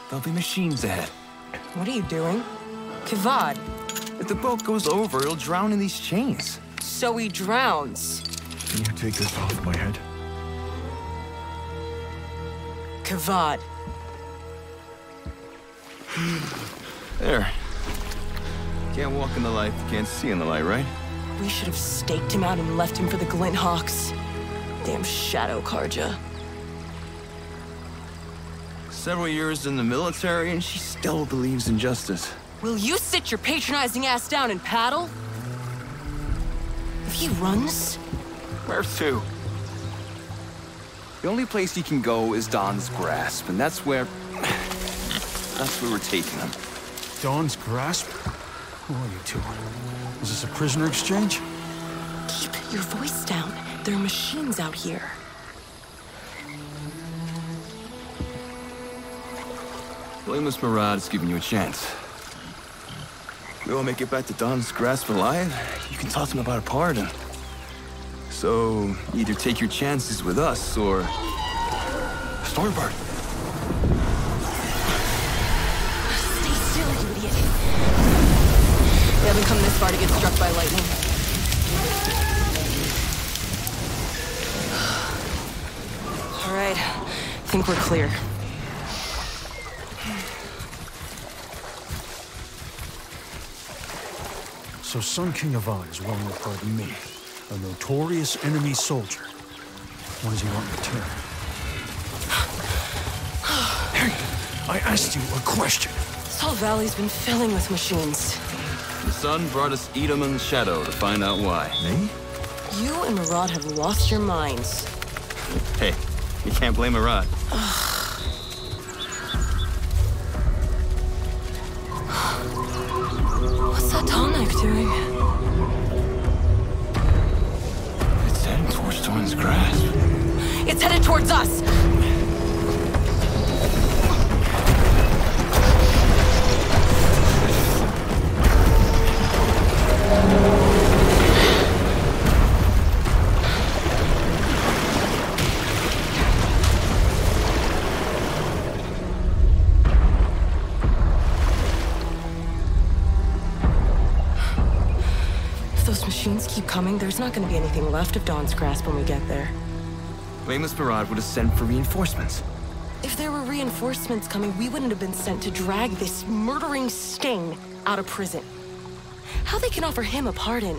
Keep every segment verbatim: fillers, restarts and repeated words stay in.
There'll be machines ahead. What are you doing? Kavad. If the boat goes over, it'll drown in these chains. So he drowns. Can you take this off my head? Kavad. There. Can't walk in the light, can't see in the light, right? We should have staked him out and left him for the Glint Hawks. Damn Shadow Karja. Several years in the military, and she still believes in justice. Will you sit your patronizing ass down and paddle? If he runs... Where to? The only place he can go is Dawn's Grasp, and that's where... that's where we're taking him. Dawn's Grasp? Who are you two? Is this a prisoner exchange? Keep your voice down. There are machines out here. Blameless Marad's giving you a chance. We won't make it back to Dawn's Grasp alive. You can talk to him about a pardon. So, either take your chances with us, or... Stormbird! Stay still, you idiot. We haven't come this far to get struck by lightning. All right, I think we're clear. So Sun King Avad is willing to pardon me, a notorious enemy soldier. What does he want in return? Hey, I asked you a question. This whole valley's been filling with machines. The sun brought us Edom and Shadow to find out why. Me? You and Marad have lost your minds. Hey, you can't blame Marad. What's that Tonic doing? It's heading towards Dawn's Grasp. It's headed towards us! Machines keep coming, there's not going to be anything left of Dawn's Grasp when we get there. Blameless Marad would have sent for reinforcements. If there were reinforcements coming, we wouldn't have been sent to drag this murdering stain out of prison. How they can offer him a pardon?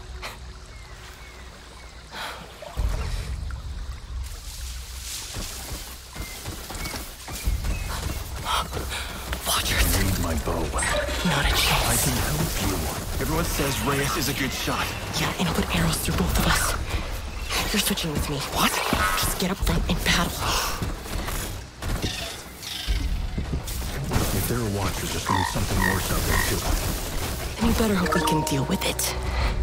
Watchers. I need my bow. Not a chance. I can help you. Everyone says Reyes is a good shot. Yeah, and I'll put arrows through both of us. You're switching with me. What? Just get up front and paddle. If there are watchers, there's gonna be something worse out there, too. And you better hope we can deal with it.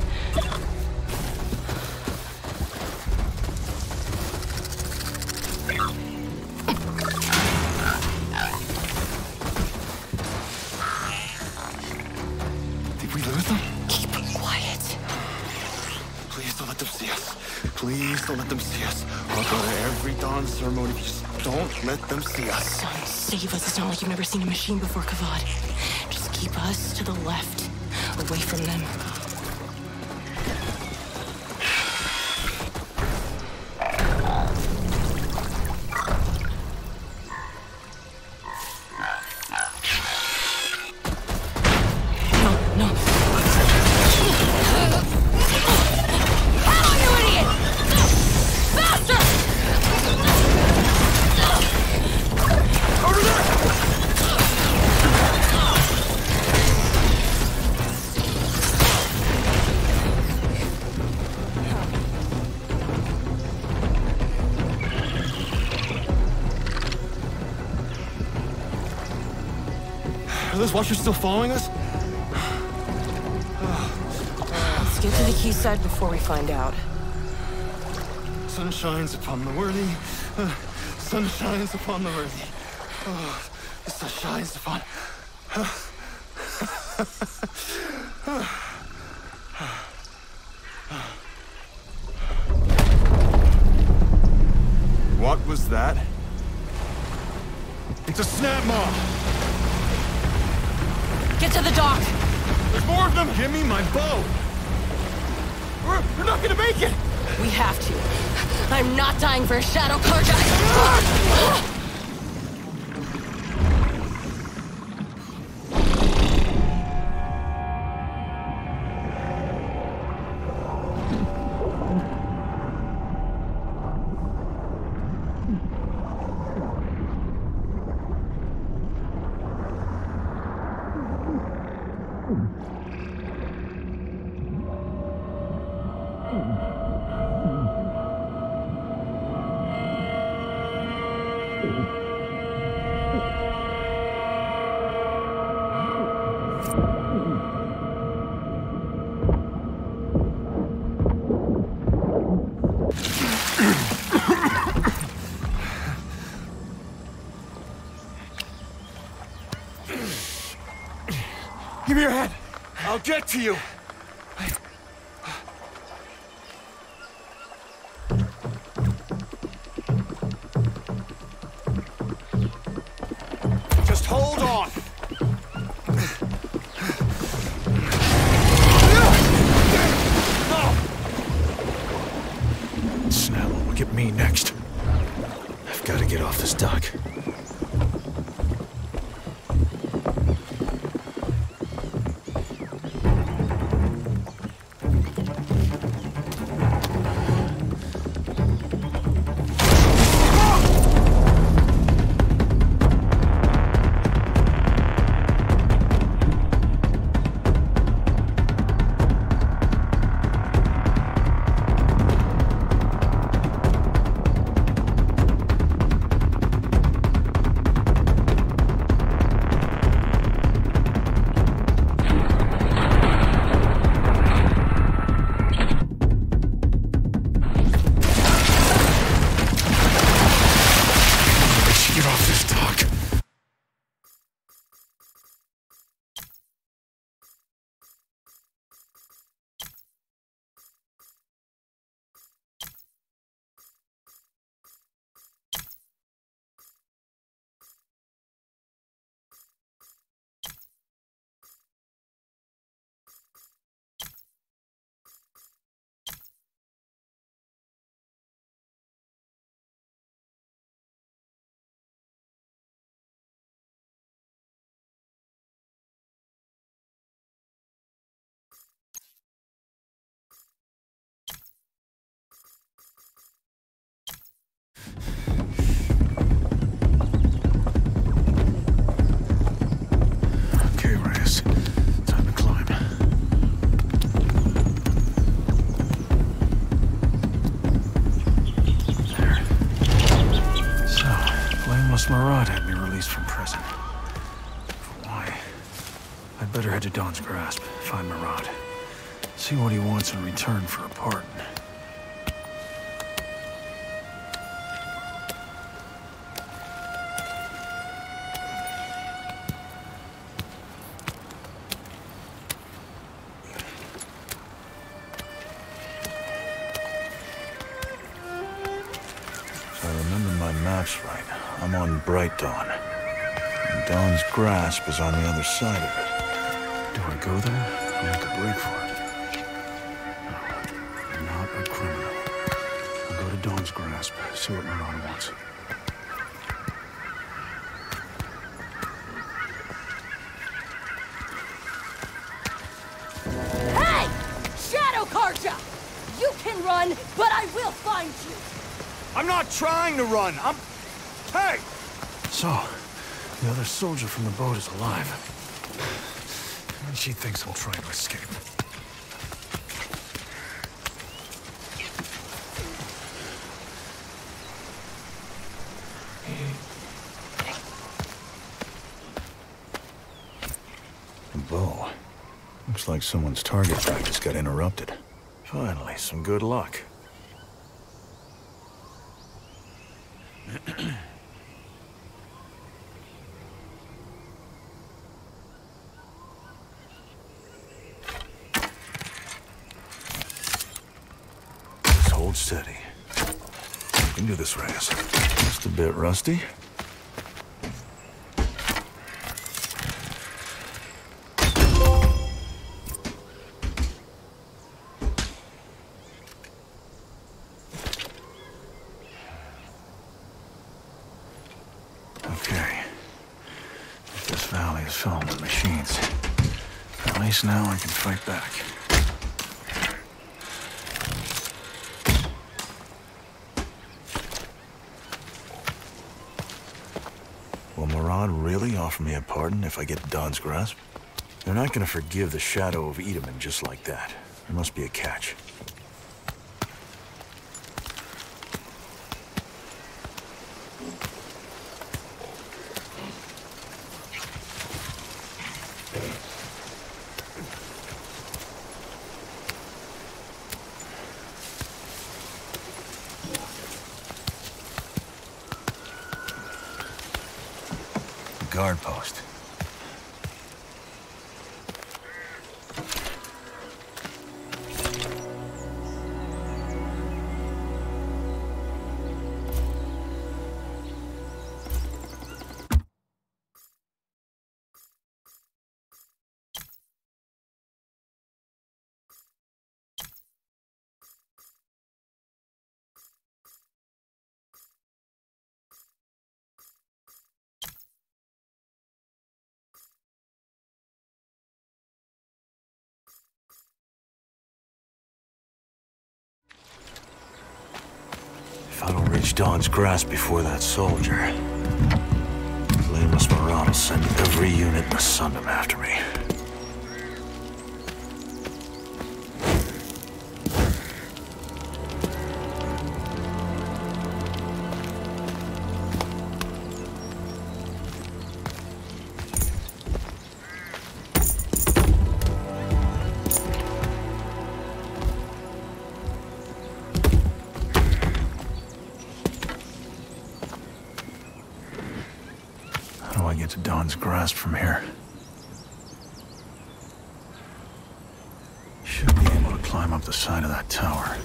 Did we lose them? Keep quiet. Please don't let them see us. Please don't let them see us. I'll go to every dawn ceremony if you just don't let them see us. Son, save us. It's not like you've never seen a machine before, Kavad. Just keep us to the left, away from them. Are those watchers still following us? Let's get to the quayside before we find out. Sun shines upon the worthy. Uh, sun shines upon the worthy. Oh, the sun shines upon... What was that? It's a snap maw! Get to the dock! There's more of them! Give me my bow! We're, we're not gonna make it! We have to. I'm not dying for a Shadow Carja! Give me your hand! I'll get to you! Just hold on! Snapple will get me next. I've got to get off this dock. Marad had me released from prison. But why? I'd better head to Dawn's Grasp, find Marad. See what he wants in return for a pardon. If I remember my maps right, I'm on Bright Dawn. And Dawn's Grasp is on the other side of it. Do I go there? I'll make a break for it. No, I'm not a criminal. I'll go to Dawn's Grasp, see what Marad wants. Hey! Shadow Carja! You can run, but I will find you! I'm not trying to run! I'm... Hey! So, the other soldier from the boat is alive. And she thinks I'm trying to escape. A bow. Looks like someone's target practice got interrupted. Finally, some good luck. Just hold steady. You can do this, Reyes. Just a bit rusty. This valley is filled with machines. At least now I can fight back. Will Murad really offer me a pardon if I get Don's grasp? They're not gonna forgive the shadow of Edaman just like that. There must be a catch. Guard post. If I don't reach Don's grasp before that soldier, Blameless Murad will send every unit in the Sundom after me. How do I get to Don's grasp from here? Should be able to climb up the side of that tower.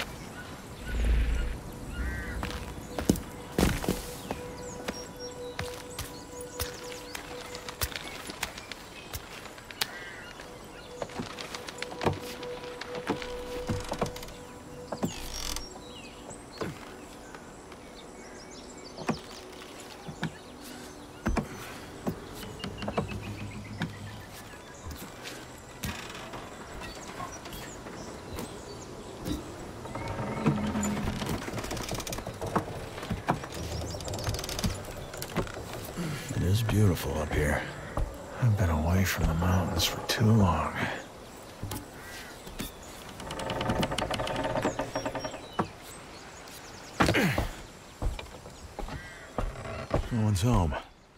It is beautiful up here. I've been away from the mountains for too long. No one's home.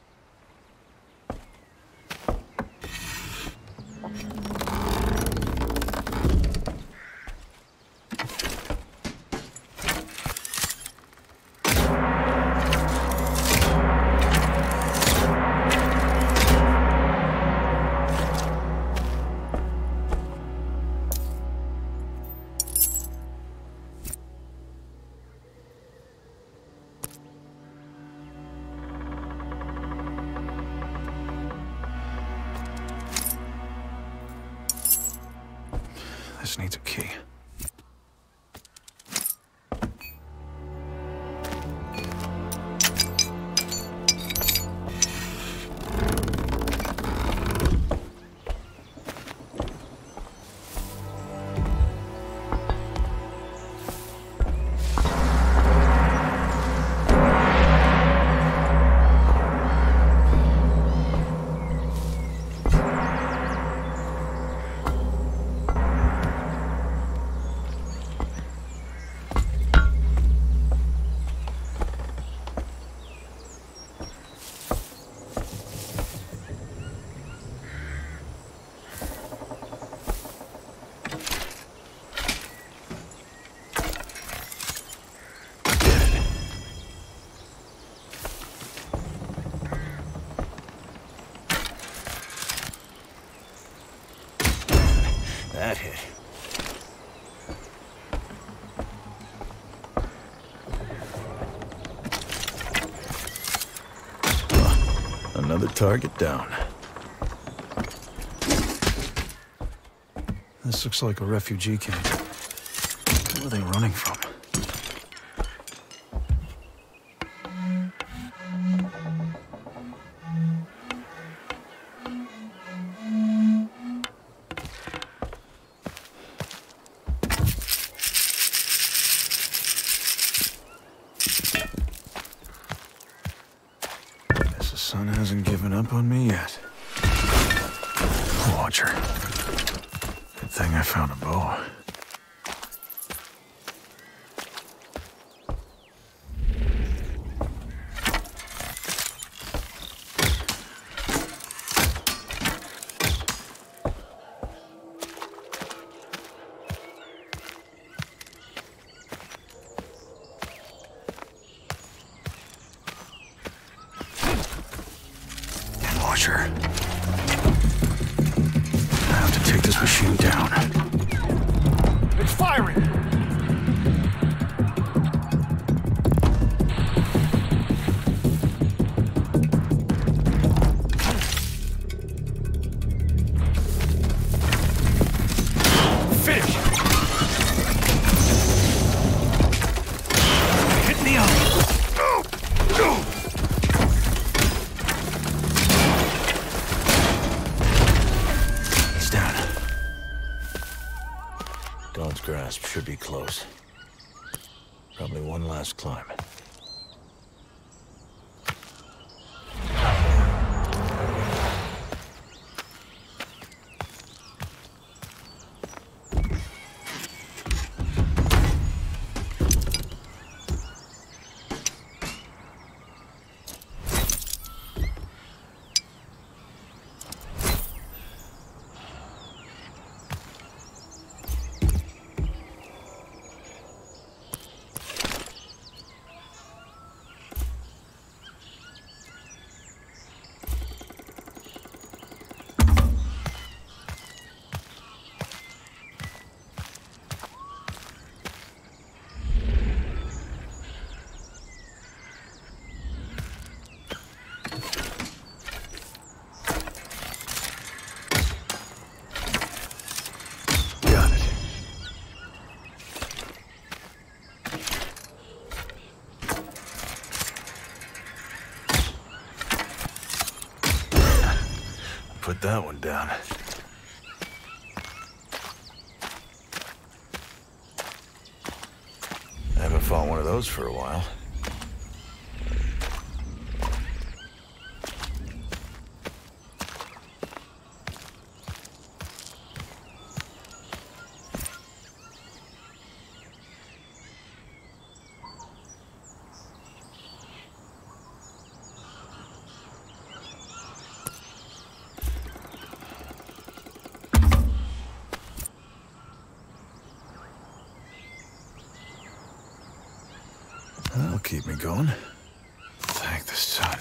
This needs a key. That hit. Oh, another target down. This looks like a refugee camp. Where are they running from? hasn't given up on me yet. Watcher. Good thing I found a bow. Watcher. I have to take this machine down. It's firing! Finish! Hit me up! Dawn's grasp should be close. Probably one last climb. Put that one down. I haven't fought one of those for a while. That'll keep me going. Thank the sun.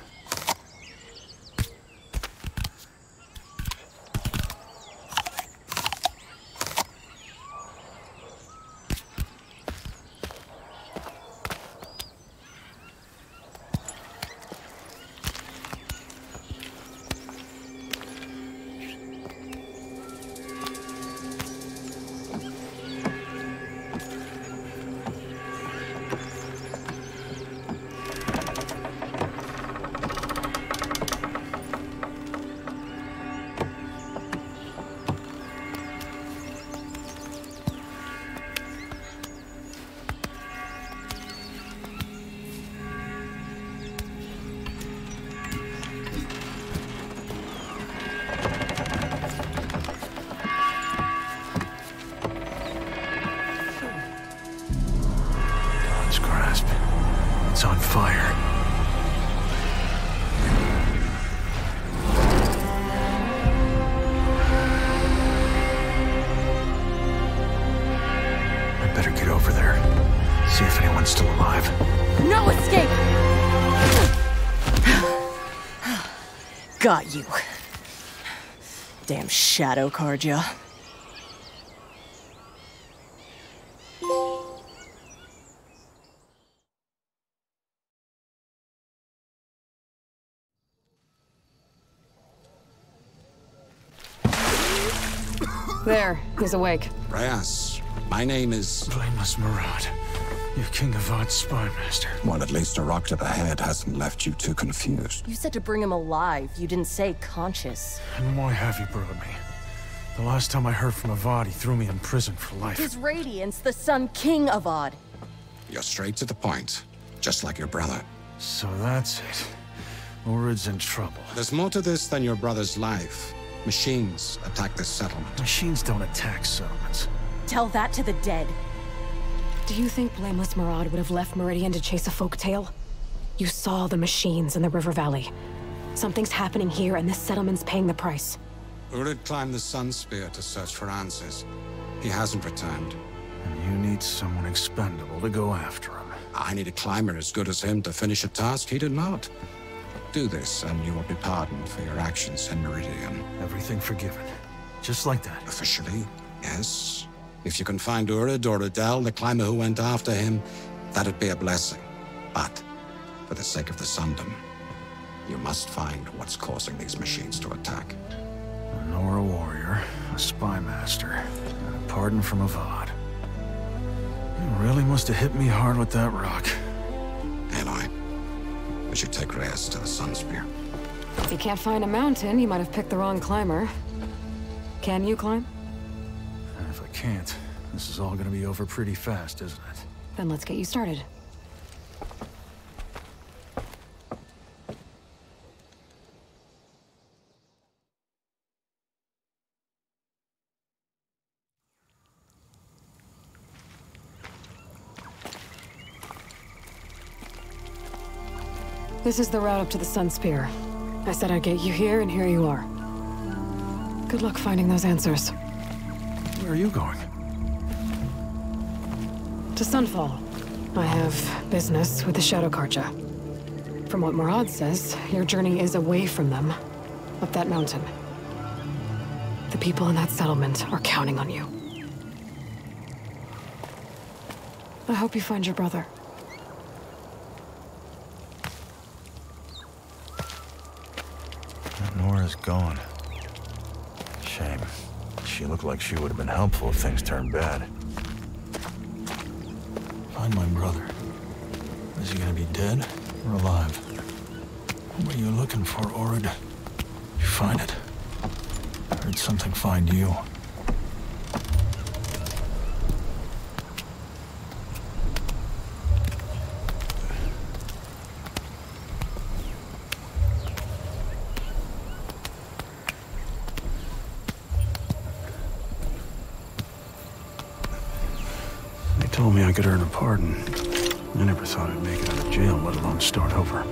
It's on fire. I better get over there. See if anyone's still alive. No escape! Got you. Damn Shadow Carja. There, he's awake. Reyes, my name is... Blameless Marad. You King Avad's spy master. Well, at least a rock to the head hasn't left you too confused. You said to bring him alive. You didn't say conscious. And why have you brought me? The last time I heard from Avad, he threw me in prison for life. His Radiance, the Sun King Avad. You're straight to the point, just like your brother. So that's it. Orid's in trouble. There's more to this than your brother's life. Machines attack this settlement. Machines don't attack settlements. Tell that to the dead. Do you think Blameless Marad would have left Meridian to chase a folktale? You saw the machines in the river valley. Something's happening here, and this settlement's paying the price. Urid climbed the Sun Spear to search for answers. He hasn't returned. And you need someone expendable to go after him. I need a climber as good as him to finish a task he did not. Do this, and you will be pardoned for your actions in Meridian. Everything forgiven. Just like that. Officially, yes. If you can find Urid or Adel, the climber who went after him, that'd be a blessing. But, for the sake of the Sundom, you must find what's causing these machines to attack. A Nora warrior, a spy master, and a pardon from Avad. You really must have hit me hard with that rock. Aloy, we should take Reyes to the Sun Spear. If he can't find a mountain, he might have picked the wrong climber. Can you climb? And if I can't, this is all gonna be over pretty fast, isn't it? Then let's get you started. This is the route up to the Sun Spear. I said I'd get you here, and here you are. Good luck finding those answers. Where are you going? To Sunfall. I have business with the Shadow Carja. From what Marad says, your journey is away from them, up that mountain. The people in that settlement are counting on you. I hope you find your brother. Nora's gone. Shame. She looked like she would have been helpful if things turned bad. Find my brother. Is he gonna be dead or alive? What are you looking for, Orid? You find it? Or did something find you? Told me I could earn a pardon. I never thought I'd make it out of jail, let alone start over.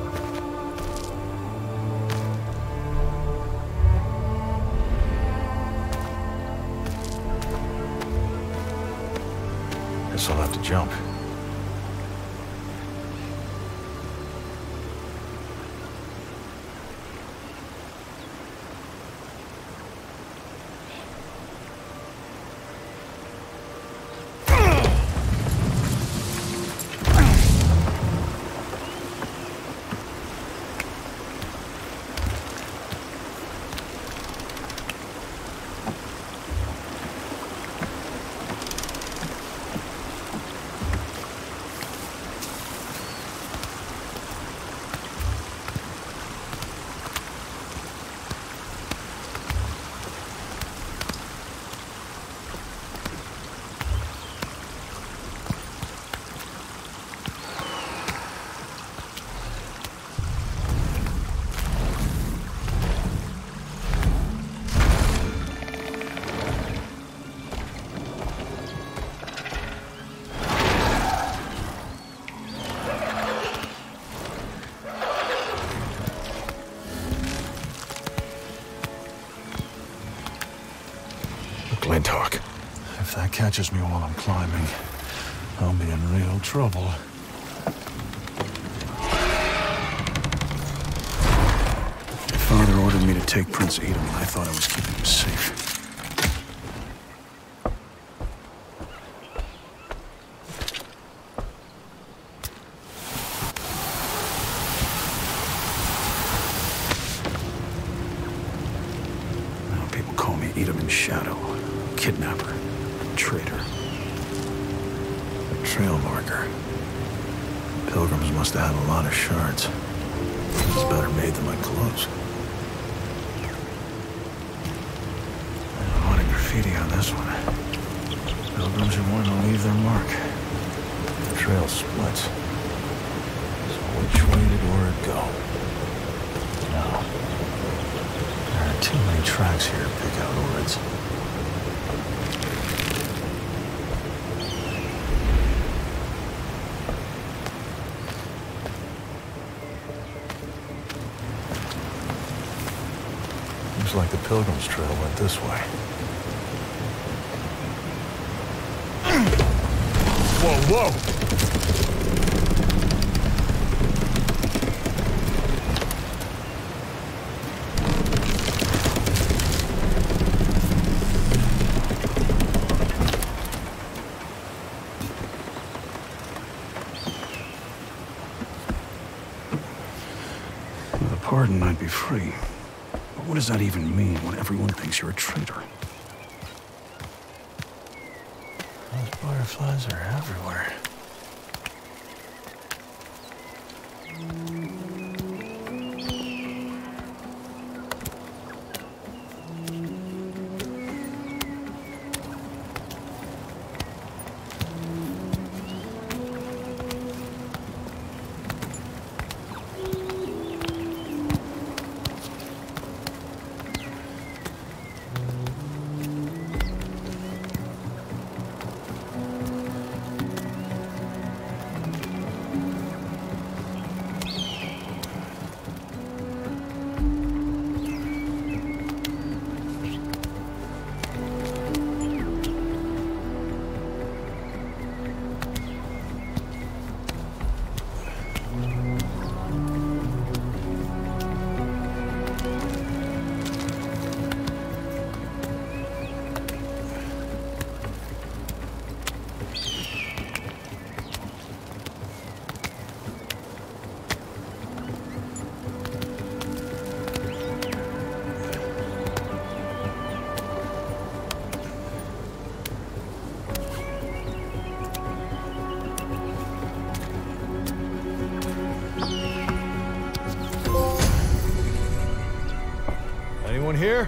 Guess I'll have to jump. Talk. If that catches me while I'm climbing, I'll be in real trouble. My father ordered me to take Prince Edom, and I thought I was keeping him safe. Now people call me Edom's Shadow. Kidnapper, traitor, a trail marker. Pilgrims must have had a lot of shards. It's better made than my clothes. A lot of graffiti on this one. Pilgrims are wanting to leave their mark. The trail splits. So which way did Orid go? No. There are too many tracks here to pick out Oryds. Looks like the Pilgrim's Trail went this way. Whoa, whoa! The pardon might be free, but what does that even mean when everyone thinks you're a traitor? Those butterflies are everywhere. Anyone here?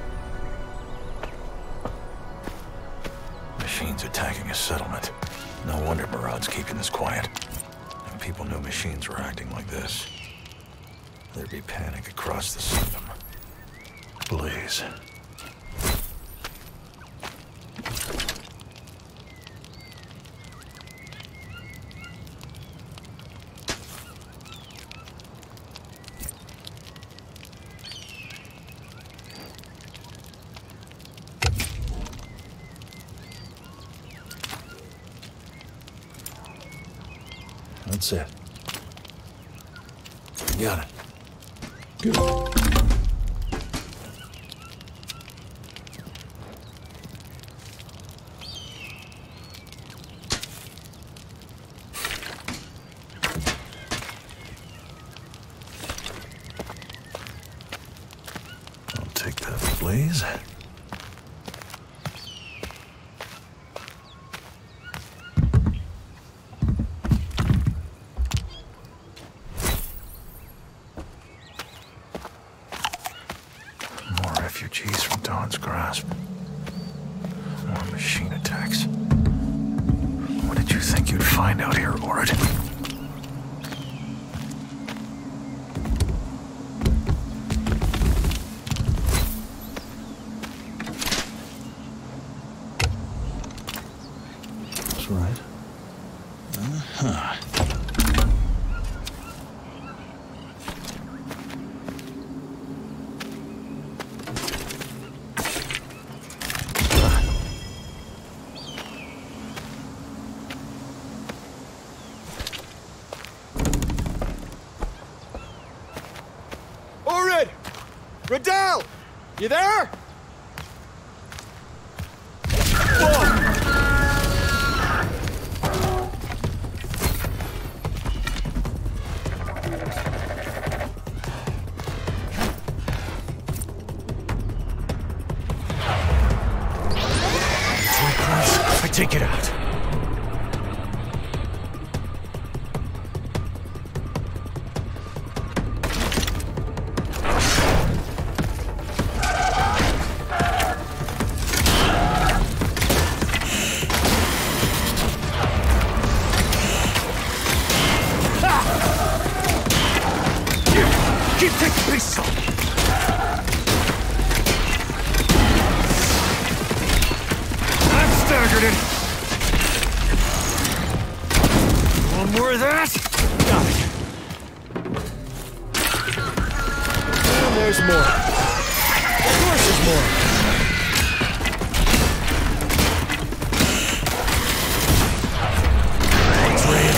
Machines attacking a settlement. No wonder Murad's keeping this quiet. If people knew machines were acting like this, there'd be panic across the Sundom. Blaze. That's it. You got it. Good. I'll take that, Blaze. Refugees from Dawn's grasp. More machine attacks. What did you think you'd find out here, Orid? That's right. Uh-huh. Radal! You there? I take it out. Keep taking peace, son. more. Thanks, Rand.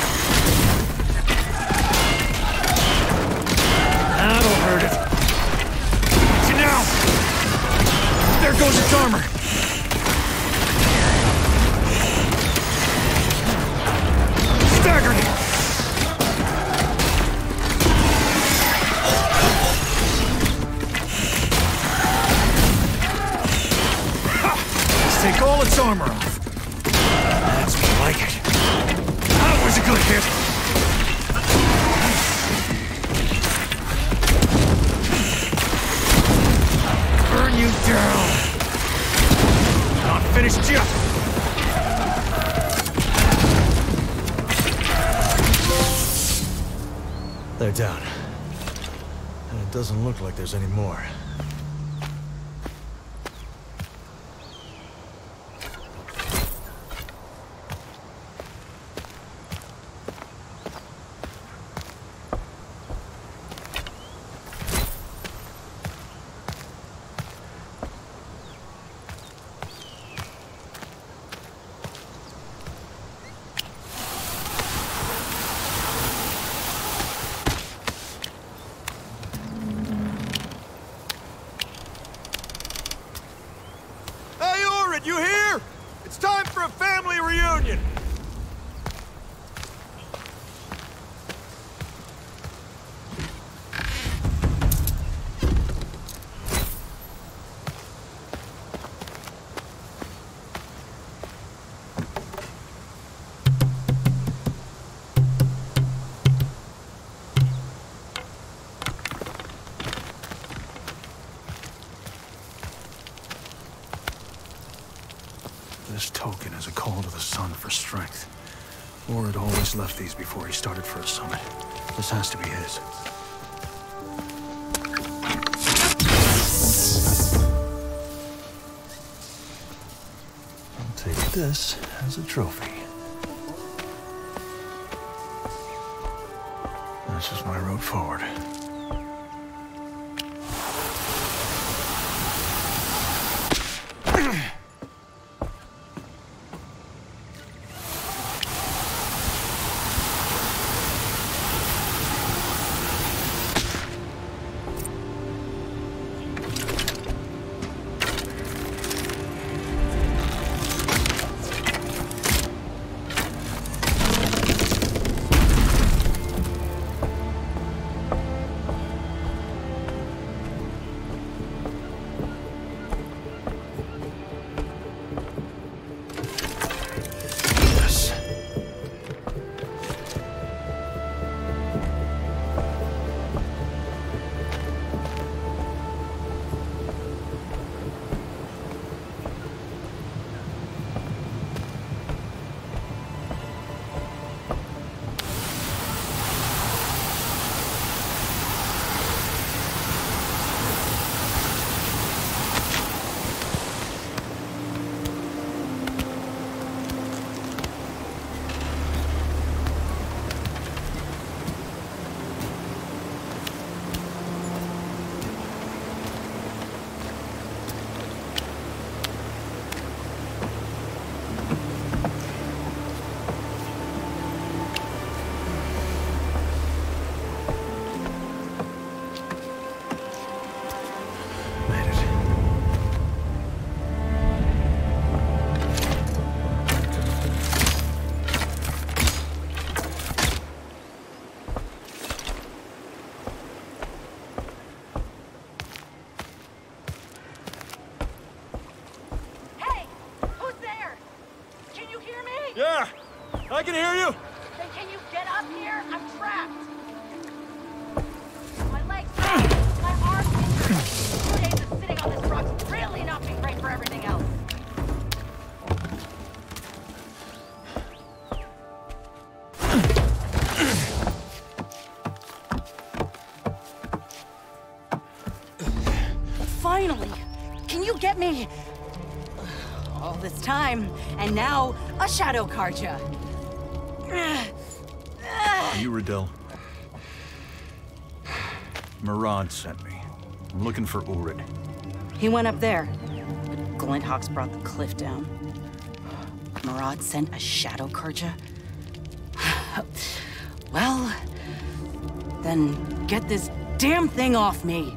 That'll hurt it. So now! There goes its armor! Staggered! Take all its armor off. That's more like it. That was a good hit. Burn you down. Not finished yet. They're down. And it doesn't look like there's any more. You here? It's time for a family reunion! This token is a call to the sun for strength. Or had always left these before he started for a summit. This has to be his. I'll take this as a trophy. That's just my road forward. Yeah, I can hear you. Then can you get up here? I'm trapped. My legs hurt. My arms injured. Two days of sitting on this rock's really not being great for everything else. Finally! Can you get me... all this time, and now a Shadow Carja. Are you Riddell? Murad sent me. I'm looking for Urid. He went up there. But Glint Hawks brought the cliff down. Murad sent a Shadow Carja? Well, then get this damn thing off me.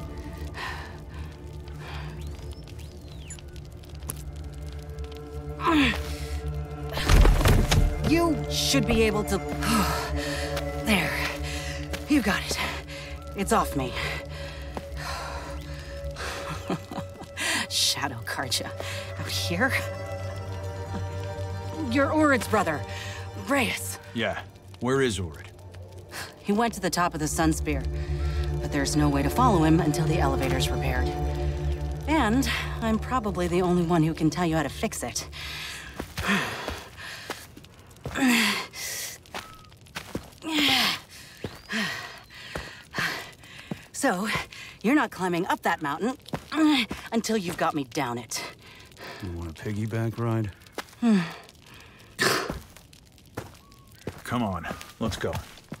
You should be able to... There. You got it. It's off me. Shadow Carja. Out here? You're Urid's brother, Reyes. Yeah. Where is Urid? He went to the top of the Sun Spear, but there's no way to follow him until the elevator's repaired. And I'm probably the only one who can tell you how to fix it. So, you're not climbing up that mountain until you've got me down it. You want a piggyback ride? Come on, let's go.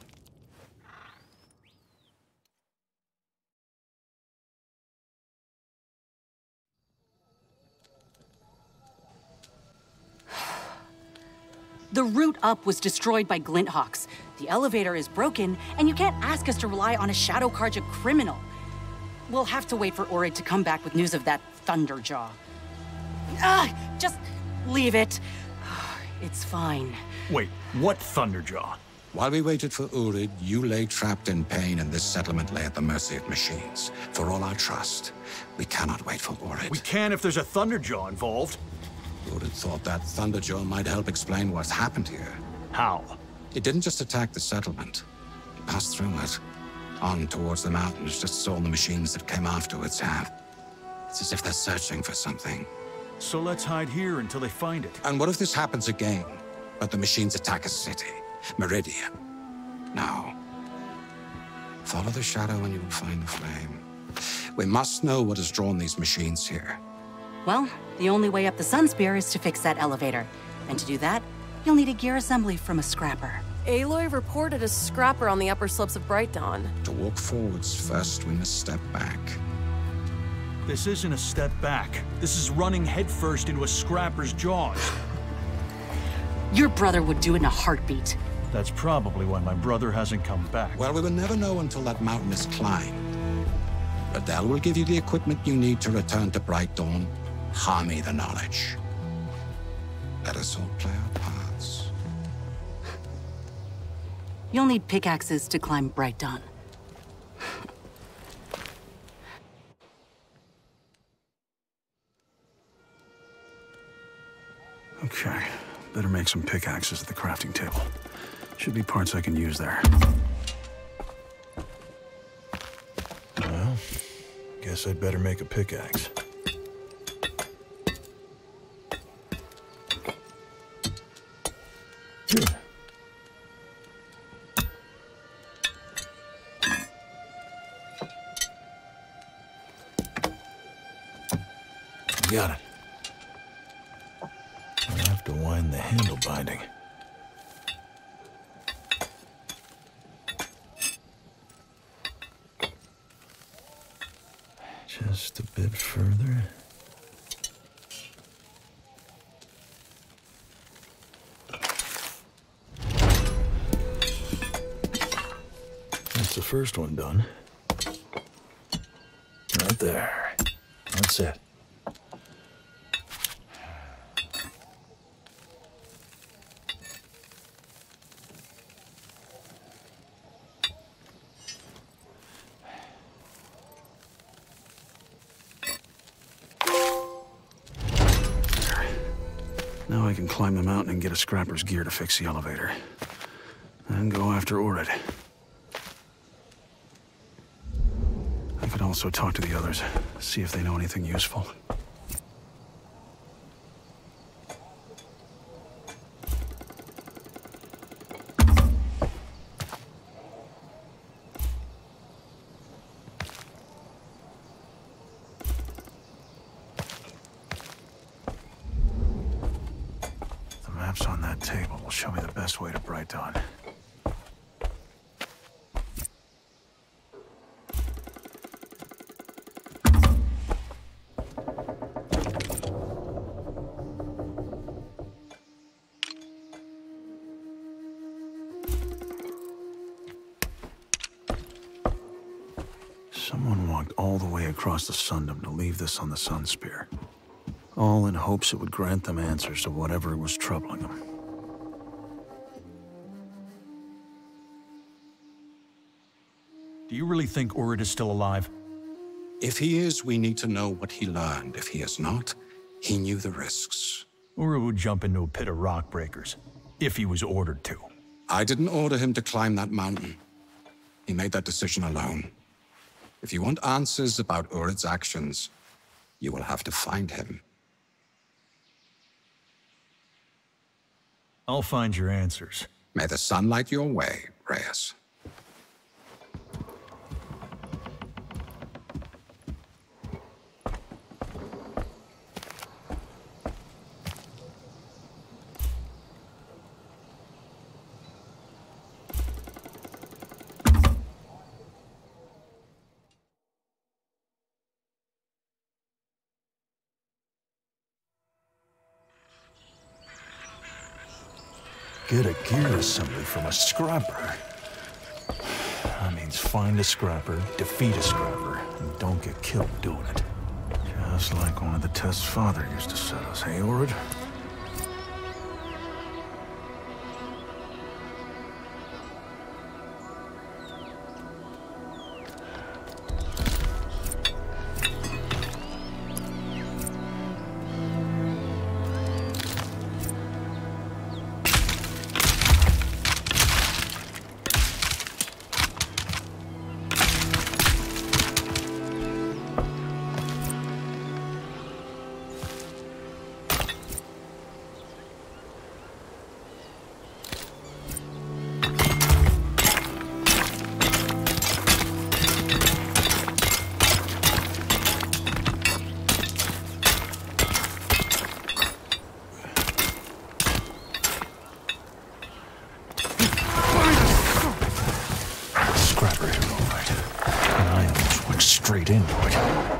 The route up was destroyed by Glint Hawks. The elevator is broken, and you can't ask us to rely on a Shadow Carja criminal. We'll have to wait for Urid to come back with news of that Thunderjaw. Ah, just leave it. It's fine. Wait, what Thunderjaw? While we waited for Urid, you lay trapped in pain, and this settlement lay at the mercy of machines. For all our trust, we cannot wait for Urid. We can if there's a Thunderjaw involved. Urid thought that Thunderjaw might help explain what's happened here. How? It didn't just attack the settlement. It passed through it, on towards the mountains, just as all the machines that came afterwards have. It's as if they're searching for something. So let's hide here until they find it. And what if this happens again, but the machines attack a city? Meridian. No. Follow the shadow and you will find the flame. We must know what has drawn these machines here. Well, the only way up the Sun Spear is to fix that elevator. And to do that, you'll need a gear assembly from a scrapper. Aloy reported a scrapper on the upper slopes of Bright Dawn. To walk forwards, first we must step back. This isn't a step back. This is running headfirst into a scrapper's jaws. Your brother would do it in a heartbeat. That's probably why my brother hasn't come back. Well, we will never know until that mountain is climbed. Adele will give you the equipment you need to return to Bright Dawn. Harmy the knowledge. Let us all play our parts. You'll need pickaxes to climb Bright Dawn. Okay, better make some pickaxes at the crafting table. Should be parts I can use there. Well, guess I'd better make a pickaxe. Got it. I'll have to wind the handle binding. Just a bit further. That's the first one done. Right there. That's it. Now I can climb the mountain and get a scrapper's gear to fix the elevator. And go after Urid. I could also talk to the others, see if they know anything useful. Maps on that table will show me the best way to Bright Dawn. Someone walked all the way across the Sundom to leave this on the Sunspear. All in hopes it would grant them answers to whatever was troubling them. Do you really think Urid is still alive? If he is, we need to know what he learned. If he is not, he knew the risks. Urid would jump into a pit of rock breakers, if he was ordered to. I didn't order him to climb that mountain. He made that decision alone. If you want answers about Urid's actions, you will have to find him. I'll find your answers. May the sun light your way, Reyes. Get a gear assembly from a scrapper. That means find a scrapper, defeat a scrapper, and don't get killed doing it. Just like one of the tests Father used to set us, hey, Urid? Straight into it.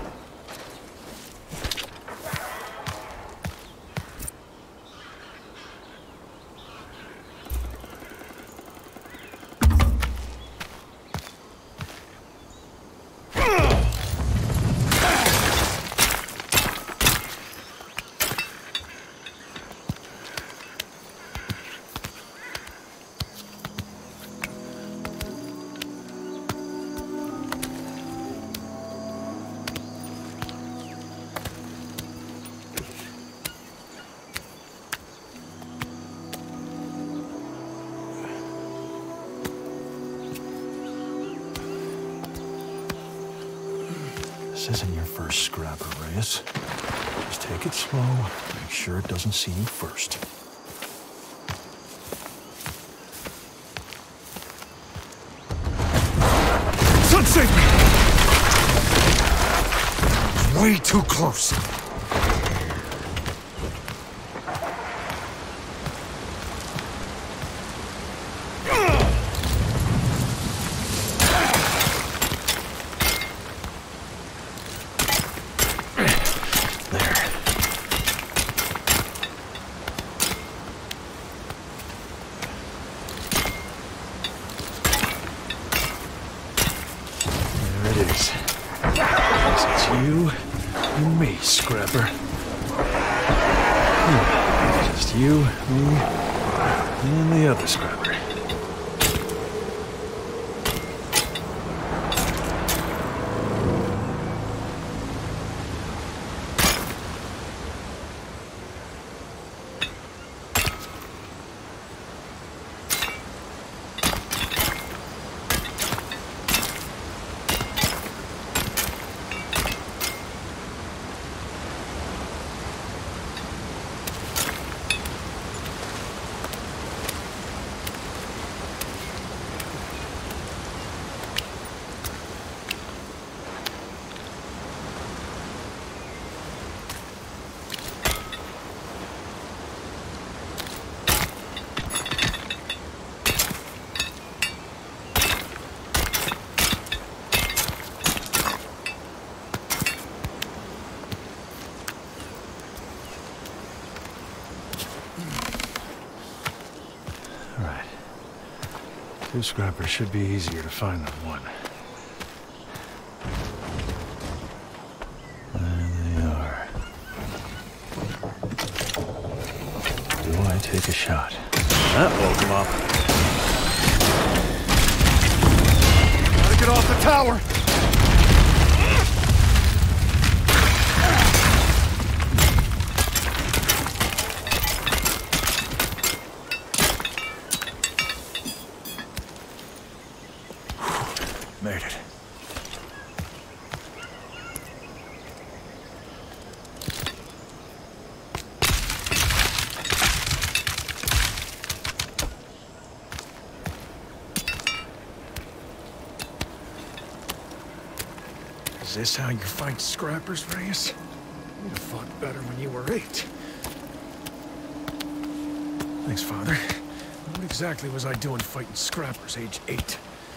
This isn't your first scrapper, Reyes. Just take it slow, make sure it doesn't see you first. Sun, save me! It's way too close. You and me, Scrapper. Just you, me, and the other Scrapper. Two scrappers should be easier to find than one. Take a shot. That woke him up. Gotta get off the tower! Made it. Is this how you fight scrappers, Reyes? You'd have fought better when you were eight. Thanks, Father. What exactly was I doing fighting scrappers age eight?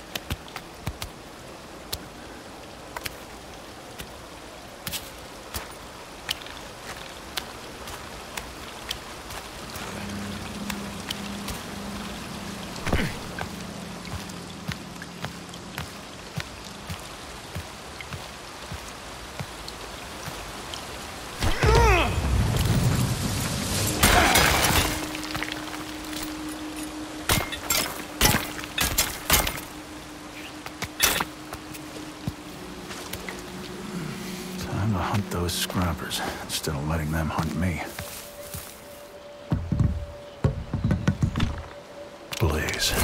Time to hunt those scrappers instead of letting them hunt me. Blaze.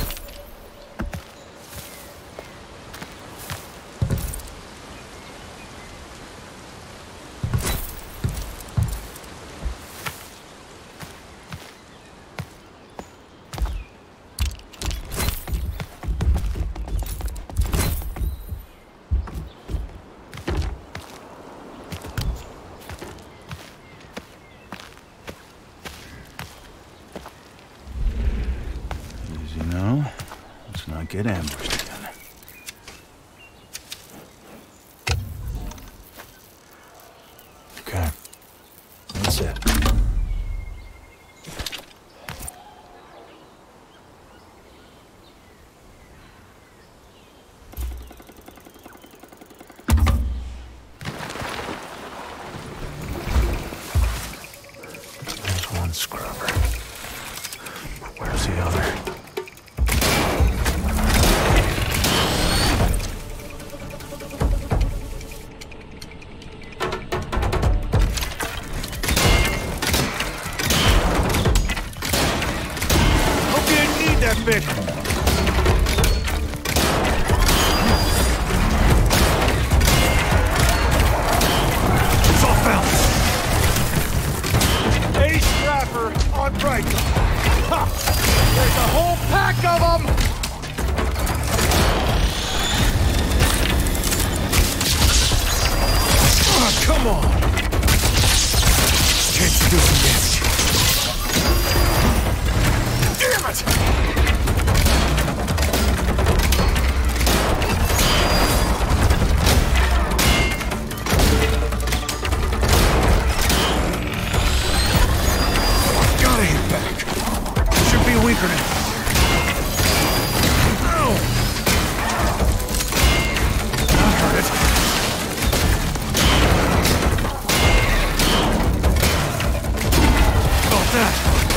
Easy now. Let's not get ambushed again. Okay. That's it. There's one scrubber. Where's the other? Hope you didn't need that bit! It's off balance! A scrapper on Bright. Ha! There's a whole pack of them! Oh, come on! Chance to do some damage. Damn it! Gotta hit back. Should be weaker now. Ow! That hurt it. About that.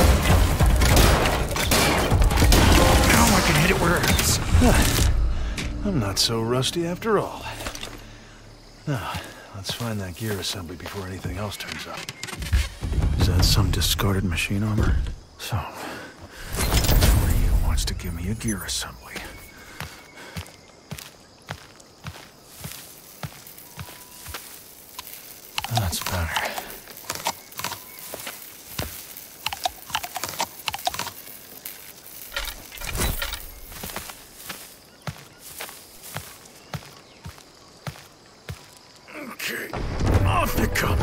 Now I can hit it where it hurts. I'm not so rusty after all. Now, let's find that gear assembly before anything else turns up. Is that some discarded machine armor? So, Ryu wants to give me a gear assembly. That's better. Okay, off you come.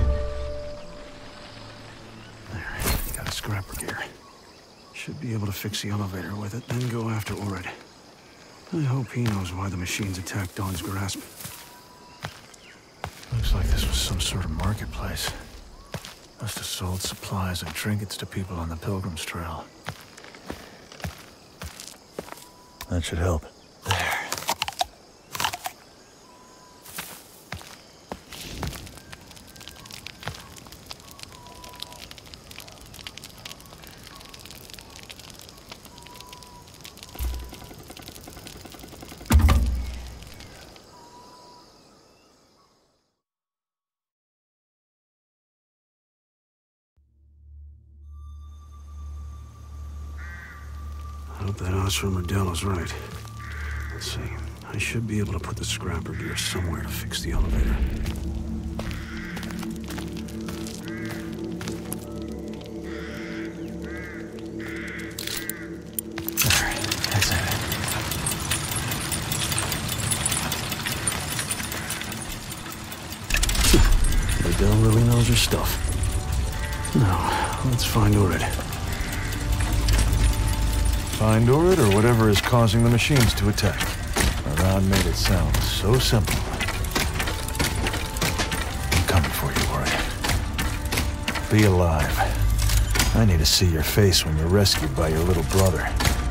There, got a scrapper gear. Should be able to fix the elevator with it, then go after Orid. I hope he knows why the machines attacked Dawn's Grasp. Looks like this was some sort of marketplace. Must have sold supplies and trinkets to people on the Pilgrim's Trail. That should help. There. hope that Oz from Rudell right. Let's see. I should be able to put the scrapper gear somewhere to fix the elevator. There, that's it. Rudell really knows her stuff. Now, let's find Urid. Find Urid or whatever is causing the machines to attack. Marad made it sound so simple. I'm coming for you, Urid. Be alive. I need to see your face when you're rescued by your little brother.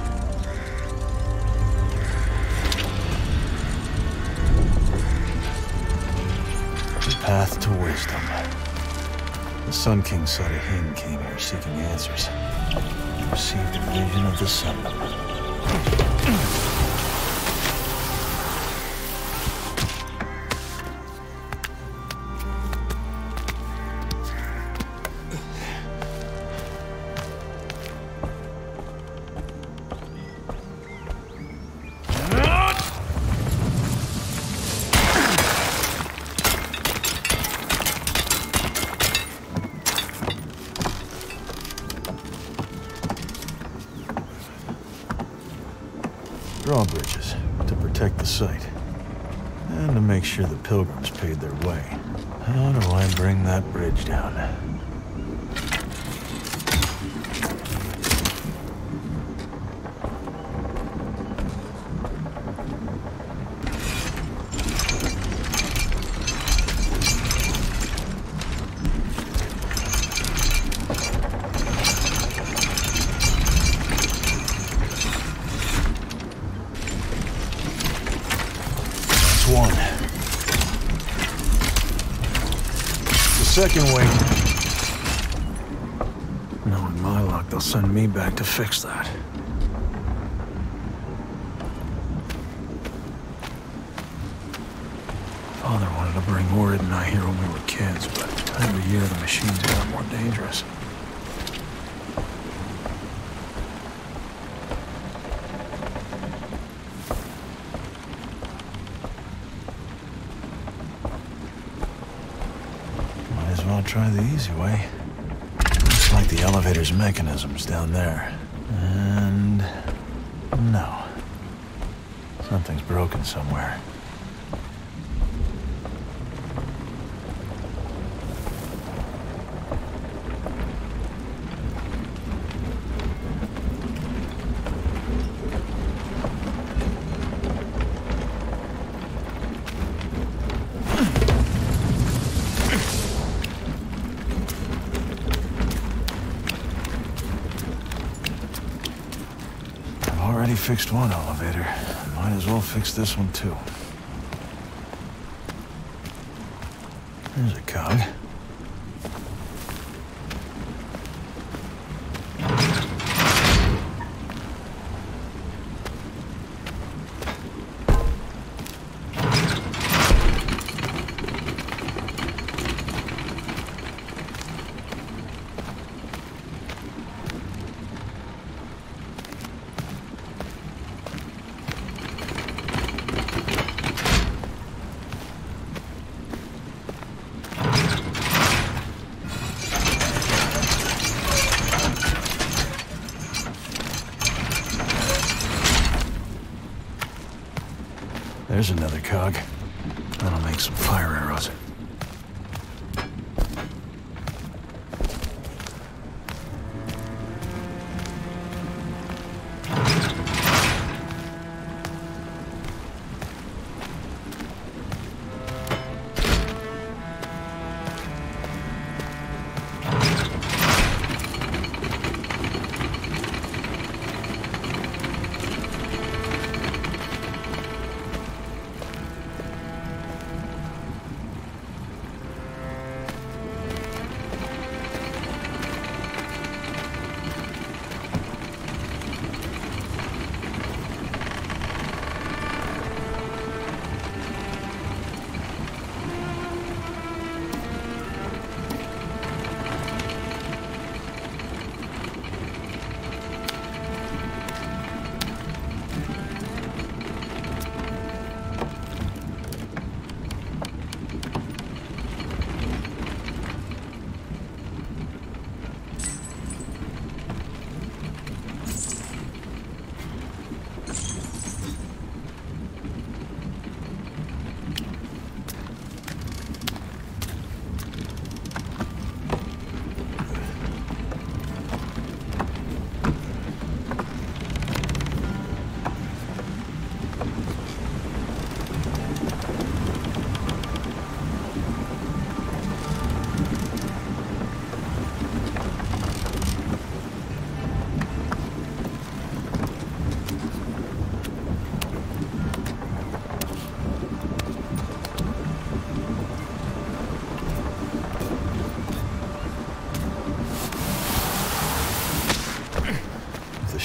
The path to wisdom. The Sun King Sadahin came here seeking answers. He received a vision of the sun. Drawbridges to protect the site, and to make sure the pilgrims paid their way. How do I bring that bridge down? One. The second way. Knowing my luck, they'll send me back to fix that. Father wanted to bring Urid and I here when we were kids, but every year the machines got more dangerous. I'll try the easy way. Looks like the elevator's mechanism's down there. And... no. Something's broken somewhere. Already fixed one elevator. Might as well fix this one too. There's a cog. There's another cog. That'll make some fire arrows.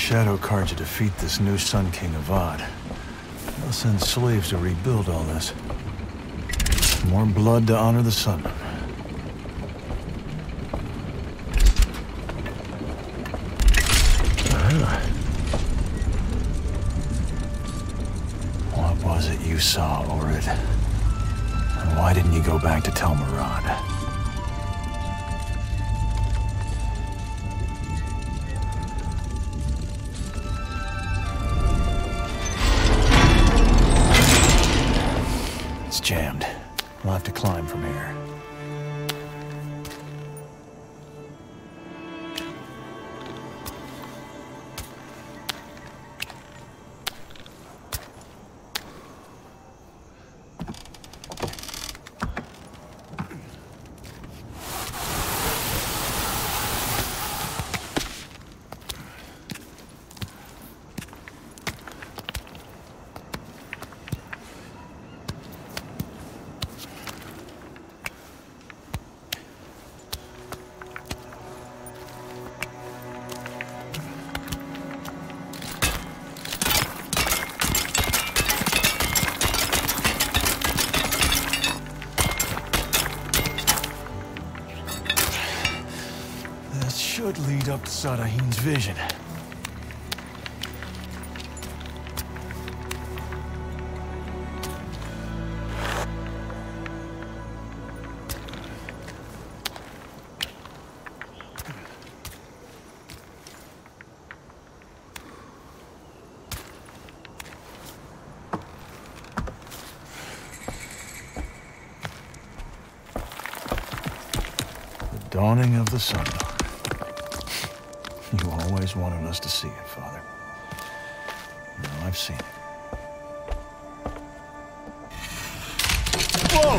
Shadow Carja defeat this new Sun King Avad, they'll send slaves to rebuild all this. More blood to honor the Sun. What was it you saw, Orid? And why didn't you go back to tell Murad? It's jammed. We'll have to climb from here. Should lead up to Sadahin's vision. The dawning of the sun. You always wanted us to see it, Father. Now I've seen it. Whoa!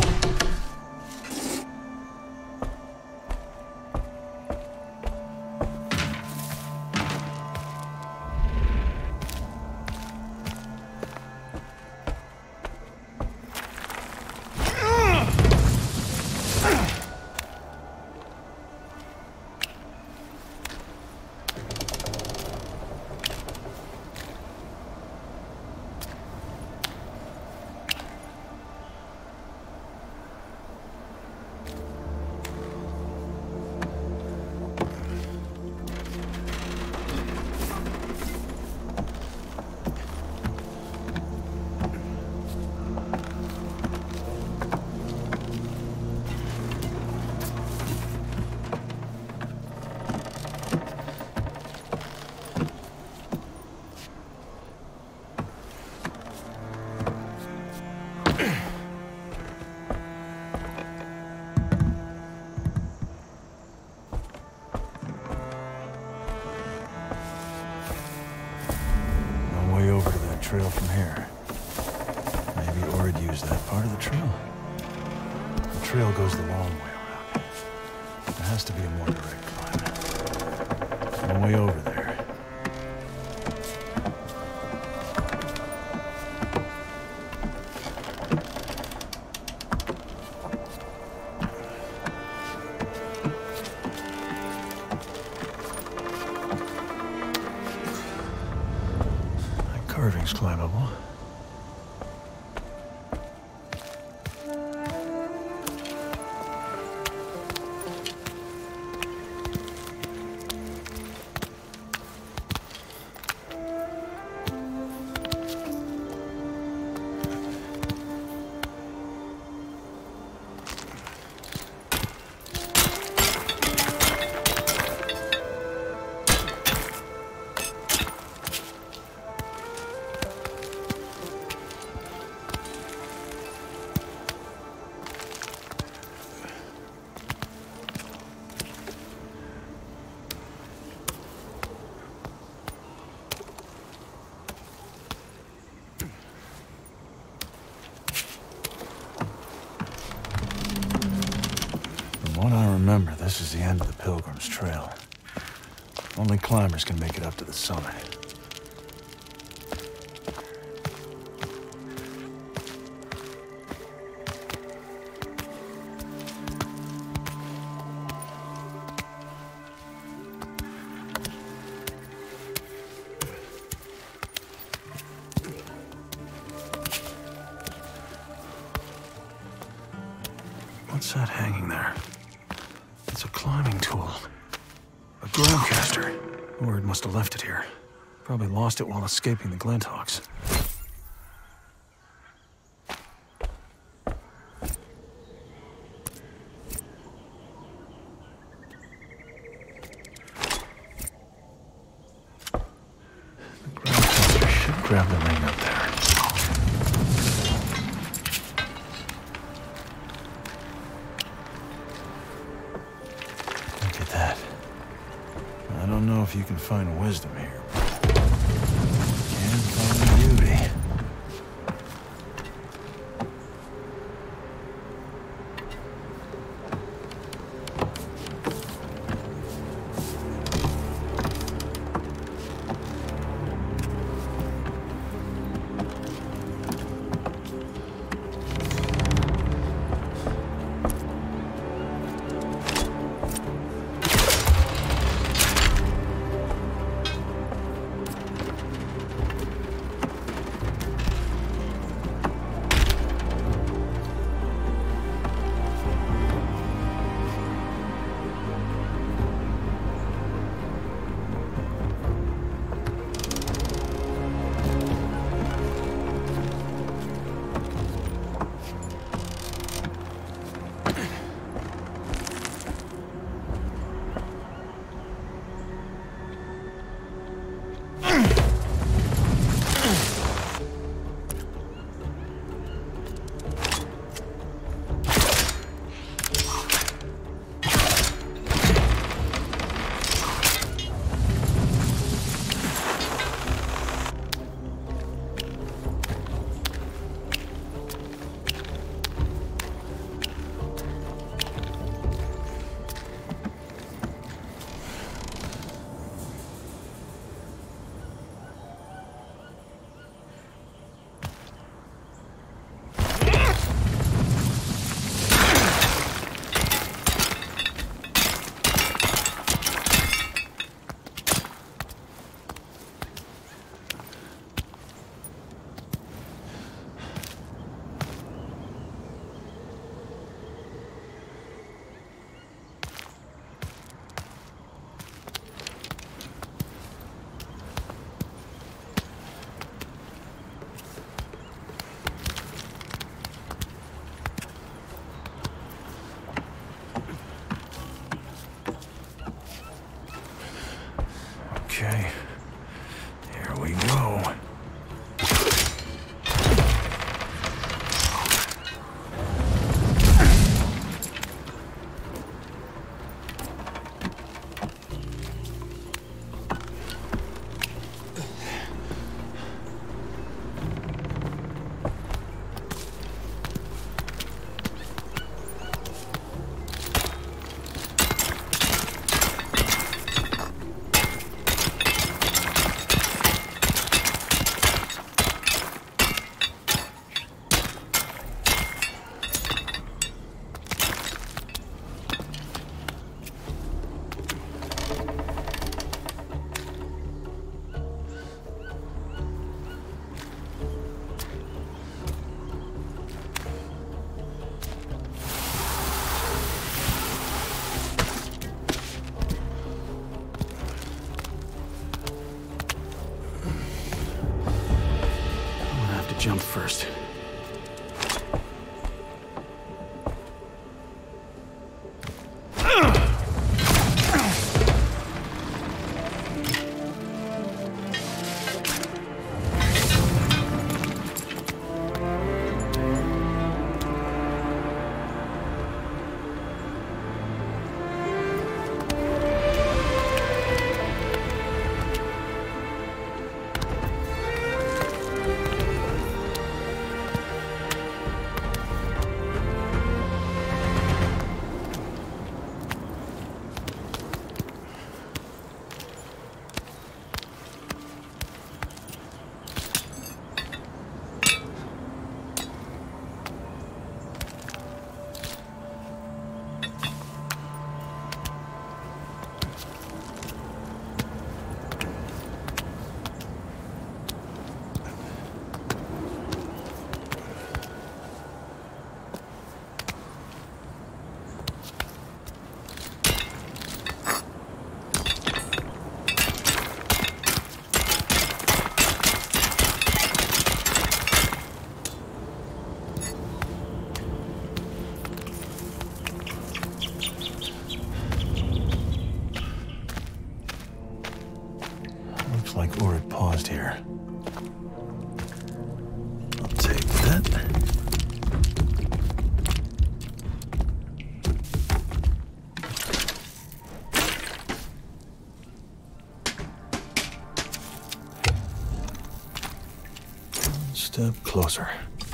Trail from here. Maybe Orid used that part of the trail. The trail goes the long way around. There has to be a more direct climb. One way over there. Carving's climbable. From what I remember, this is the end of the Pilgrim's Trail. Only climbers can make it up to the summit. What's that hanging there? It's a climbing tool. A groundcaster. Word must have left it here. Probably lost it while escaping the Glinthawks. The groundcaster should grab the ring up there. Look at that. I don't know if you can find wisdom here. Can find beauty. Okay, here we go. Jump first. Urid paused here. I'll take that. Step closer.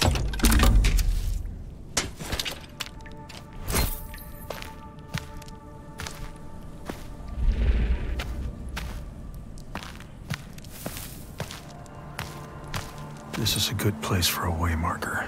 This is a good place for a way marker.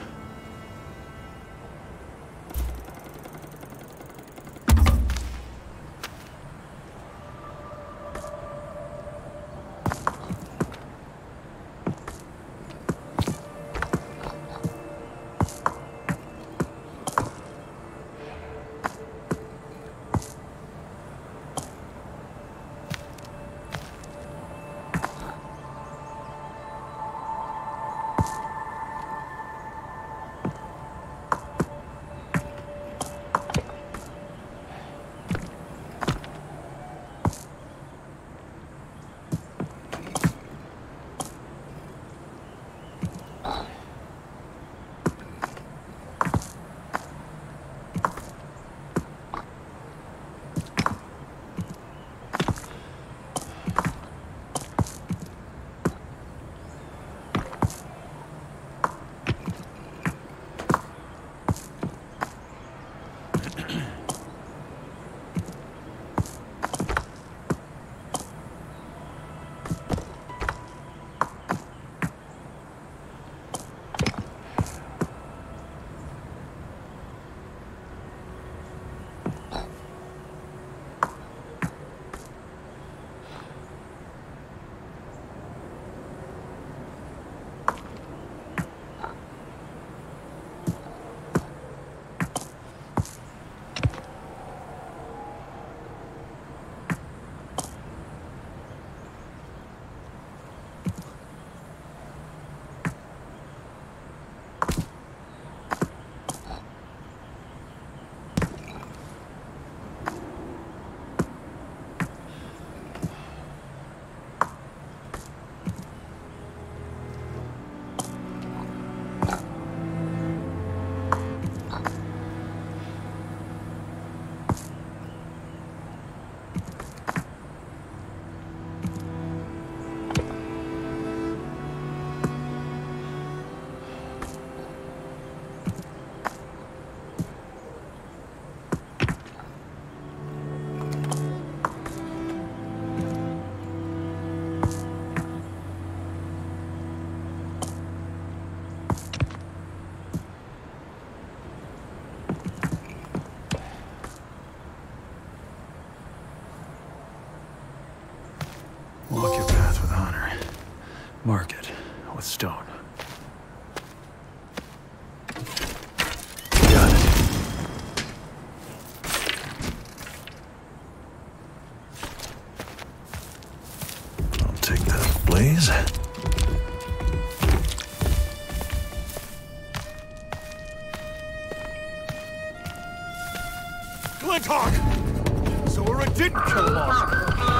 Walk your path with honor. Mark it with stone. Got it. I'll take that blaze. Glinthawk! So Urid didn't kill them all.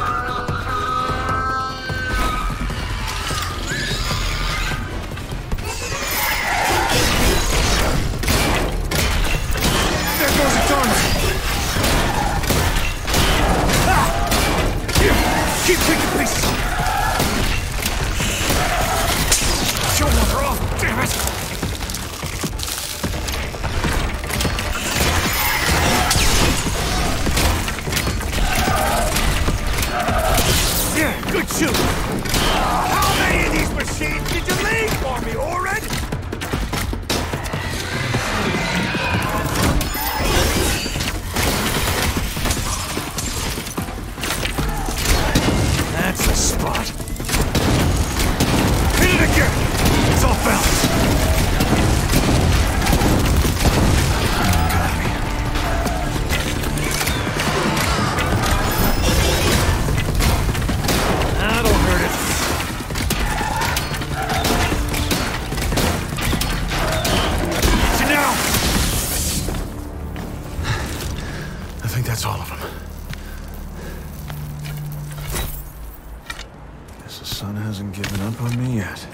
Keep taking pieces! Show one her off, damn it! Yeah, good shoot! How many of these machines did you leave for me, Urid? That's the spot. Hit it again! It's off balance. Got me. That'll hurt it. So now! I think that's all of them. the sun hasn't given up on me yet.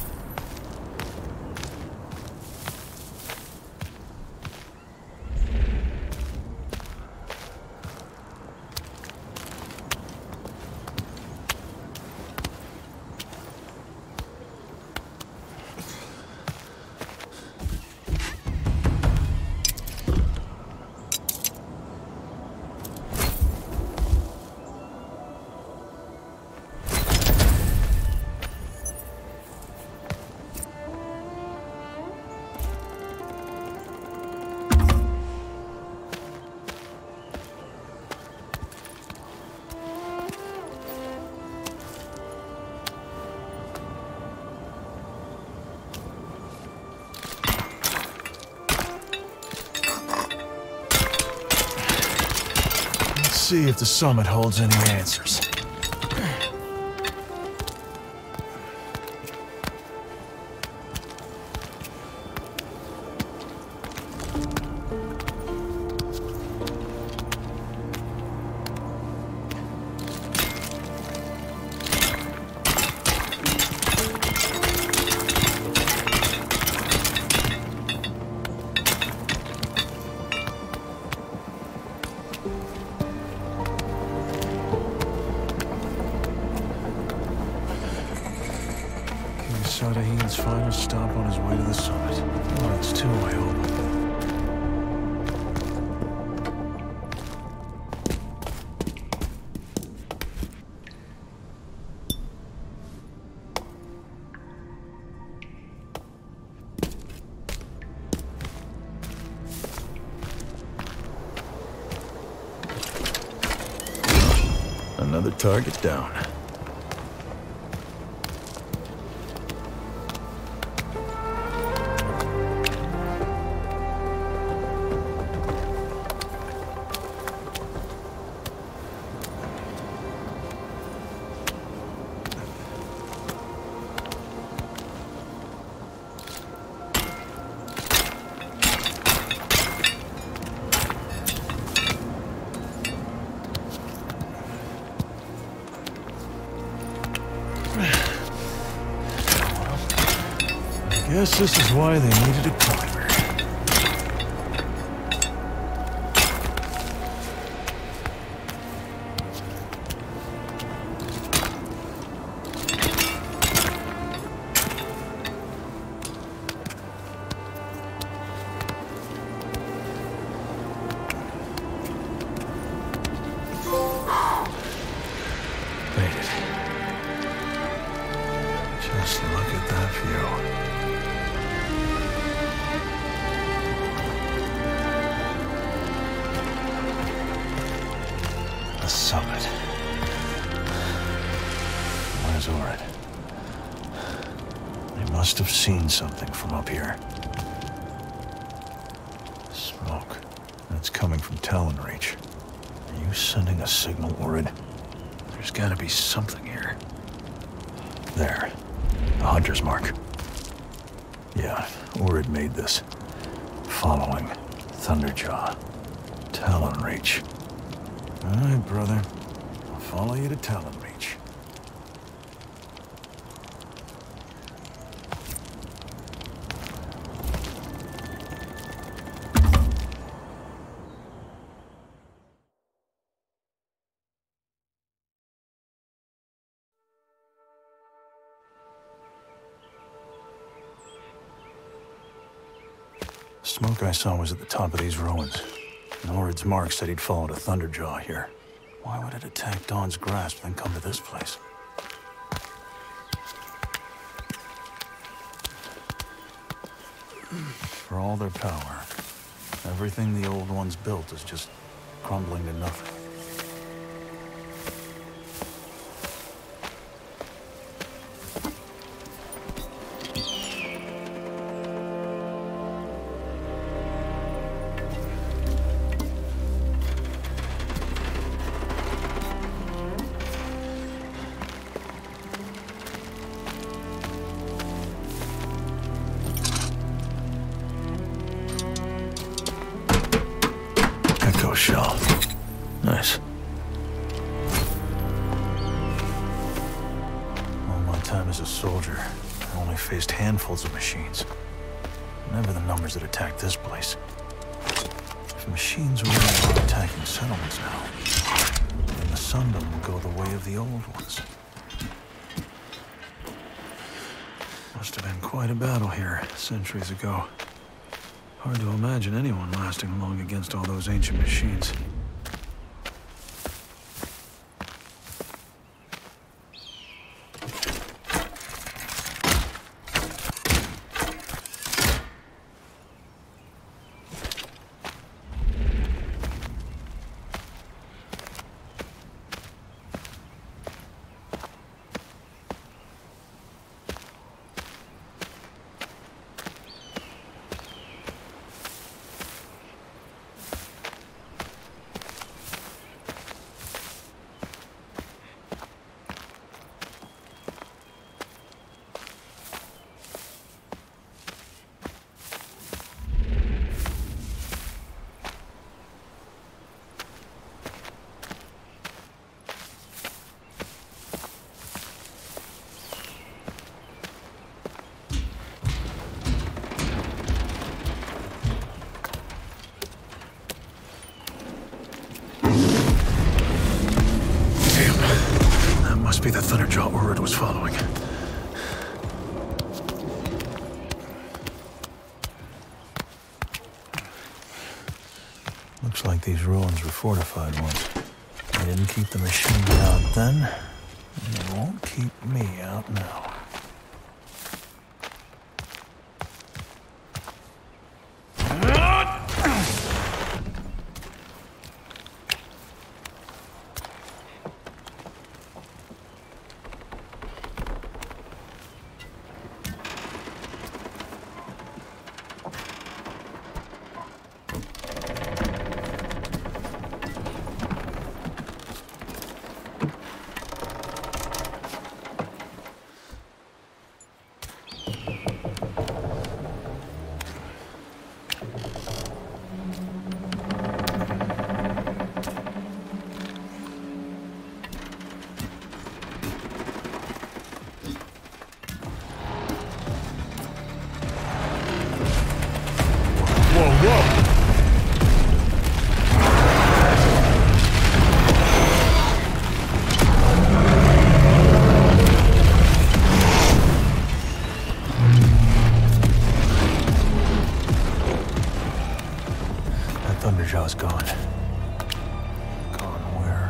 See if the summit holds any answers. Sadahin's final stop on his way to the summit. Oh, it's two, I hope. Another target down. Guess this is why they needed a climber. Made it. Just look at that view. The summit. Where's Orid? They must have seen something from up here. Smoke. That's coming from Talonreach. Are you sending a signal, Orid? There's gotta be something here. There. A hunter's mark. Yeah, Orid made this. Following Thunderjaw. Talonreach. All right, brother. I'll follow you to Talonreach. Smoke I saw was at the top of these ruins. And Orid's mark said he'd followed a Thunderjaw here. Why would it attack Dawn's Grasp, then come to this place? For all their power, everything the old ones built is just crumbling to nothing. Echo shell. Nice. as a soldier, I only faced handfuls of machines. Never the numbers that attacked this place. If machines were really attacking settlements now, then the Sundom will go the way of the old ones. Must have been quite a battle here centuries ago. Hard to imagine anyone lasting long against all those ancient machines. Must be the Thunderjaw Urd was following. Looks like these ruins were fortified once. They didn't keep the machines out then, and they won't keep me out now. Thunderjaw's gone. Gone where?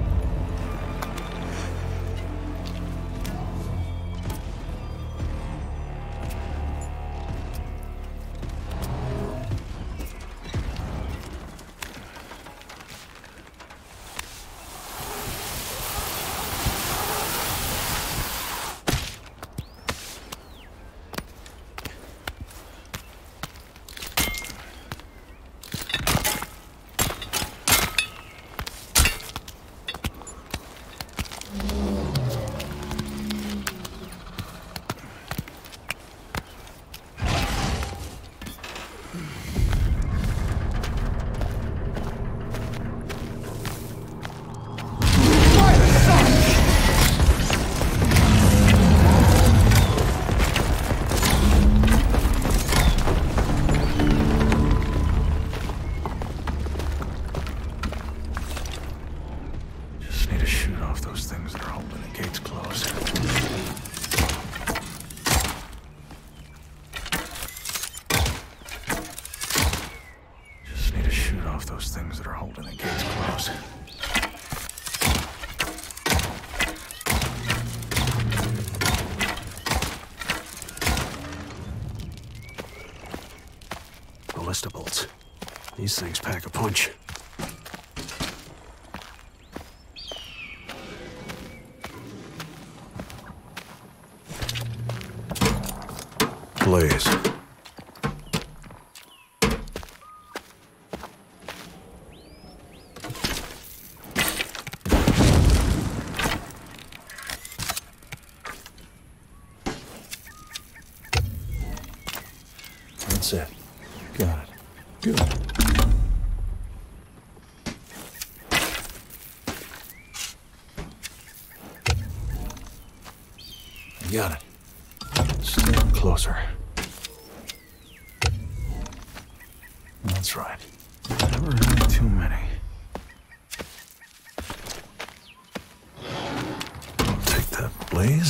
Those things that are holding the gates closed. Ballista bolts. These things pack a punch. Blaze. That's it. Got it. Good. I got it. Stay closer. That's right. Never had too many. I'll take that blaze.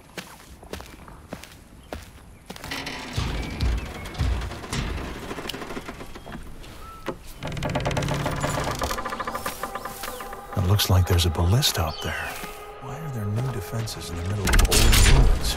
It looks like there's a ballista up there. Why are there new defenses in the middle of old ruins?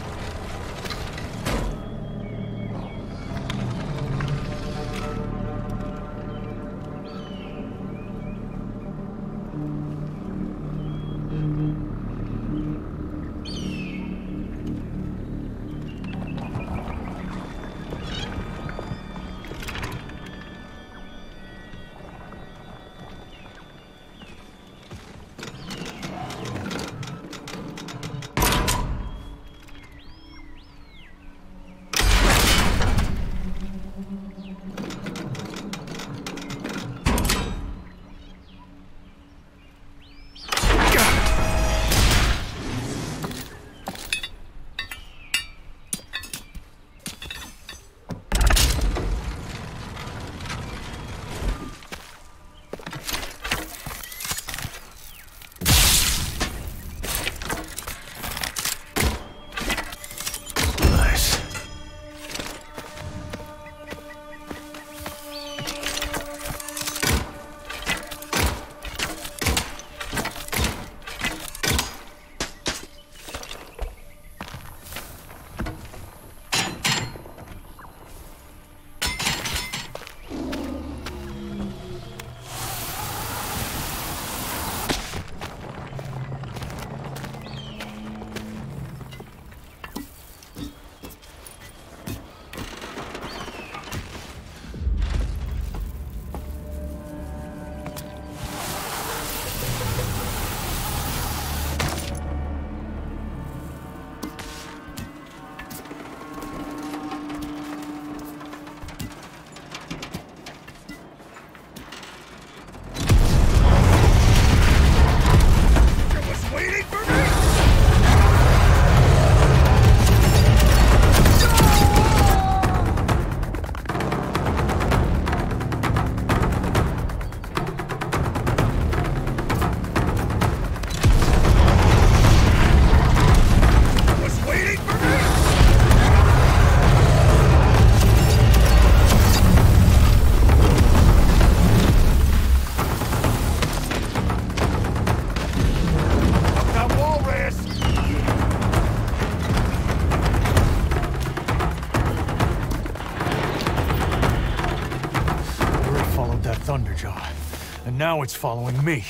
Thunderjaw, and now it's following me.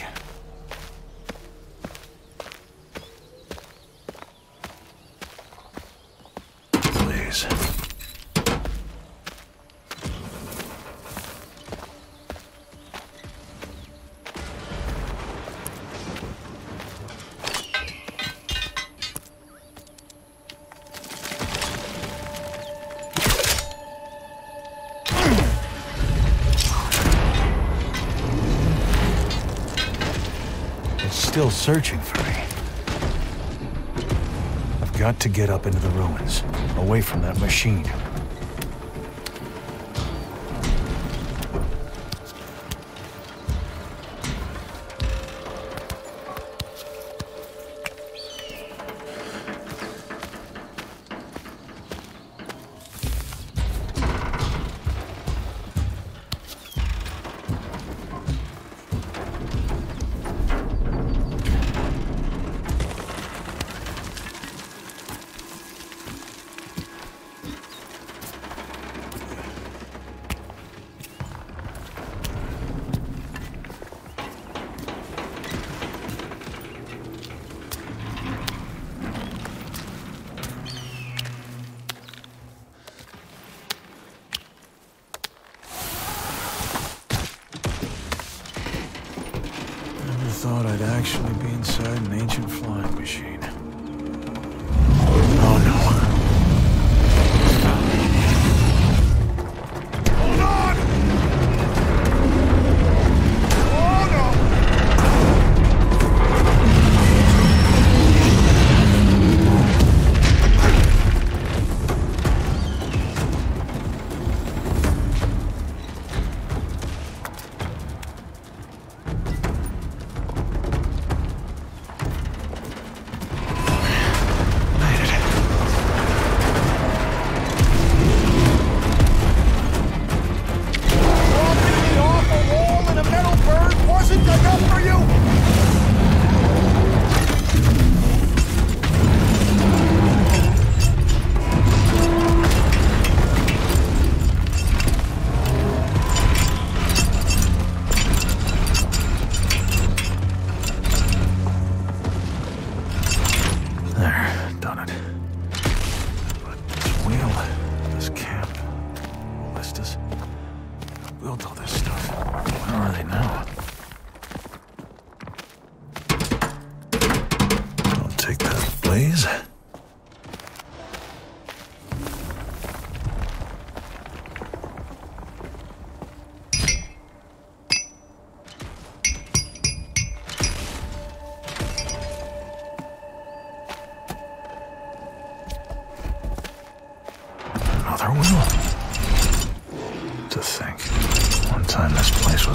Please. Still searching for me. I've got to get up into the ruins, away from that machine. Thought I'd actually be inside an ancient flying machine. Oh no. Hold on! Oh no!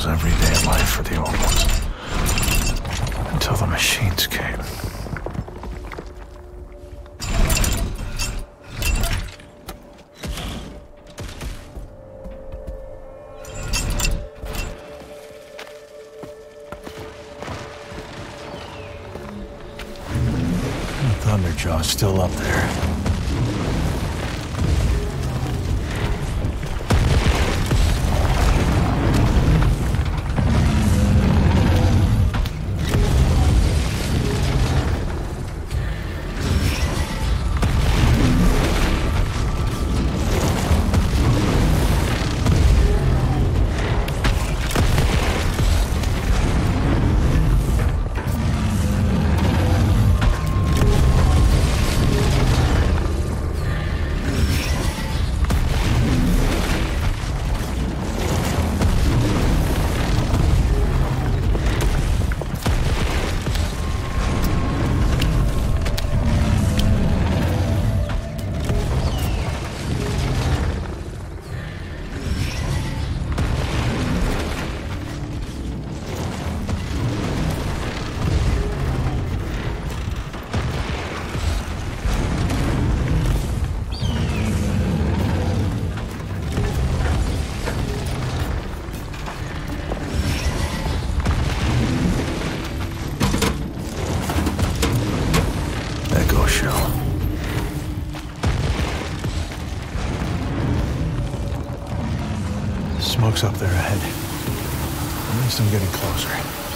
was everyday life for the old ones. Until the machines came. Thunderjaw's still up there. Smoke's up there ahead. At least I'm getting closer.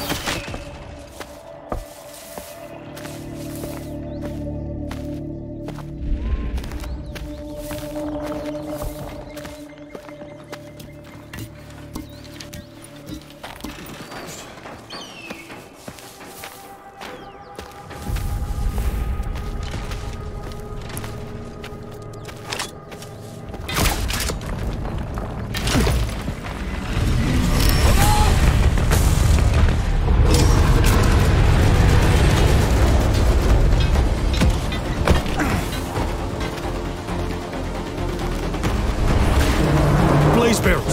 Barrels.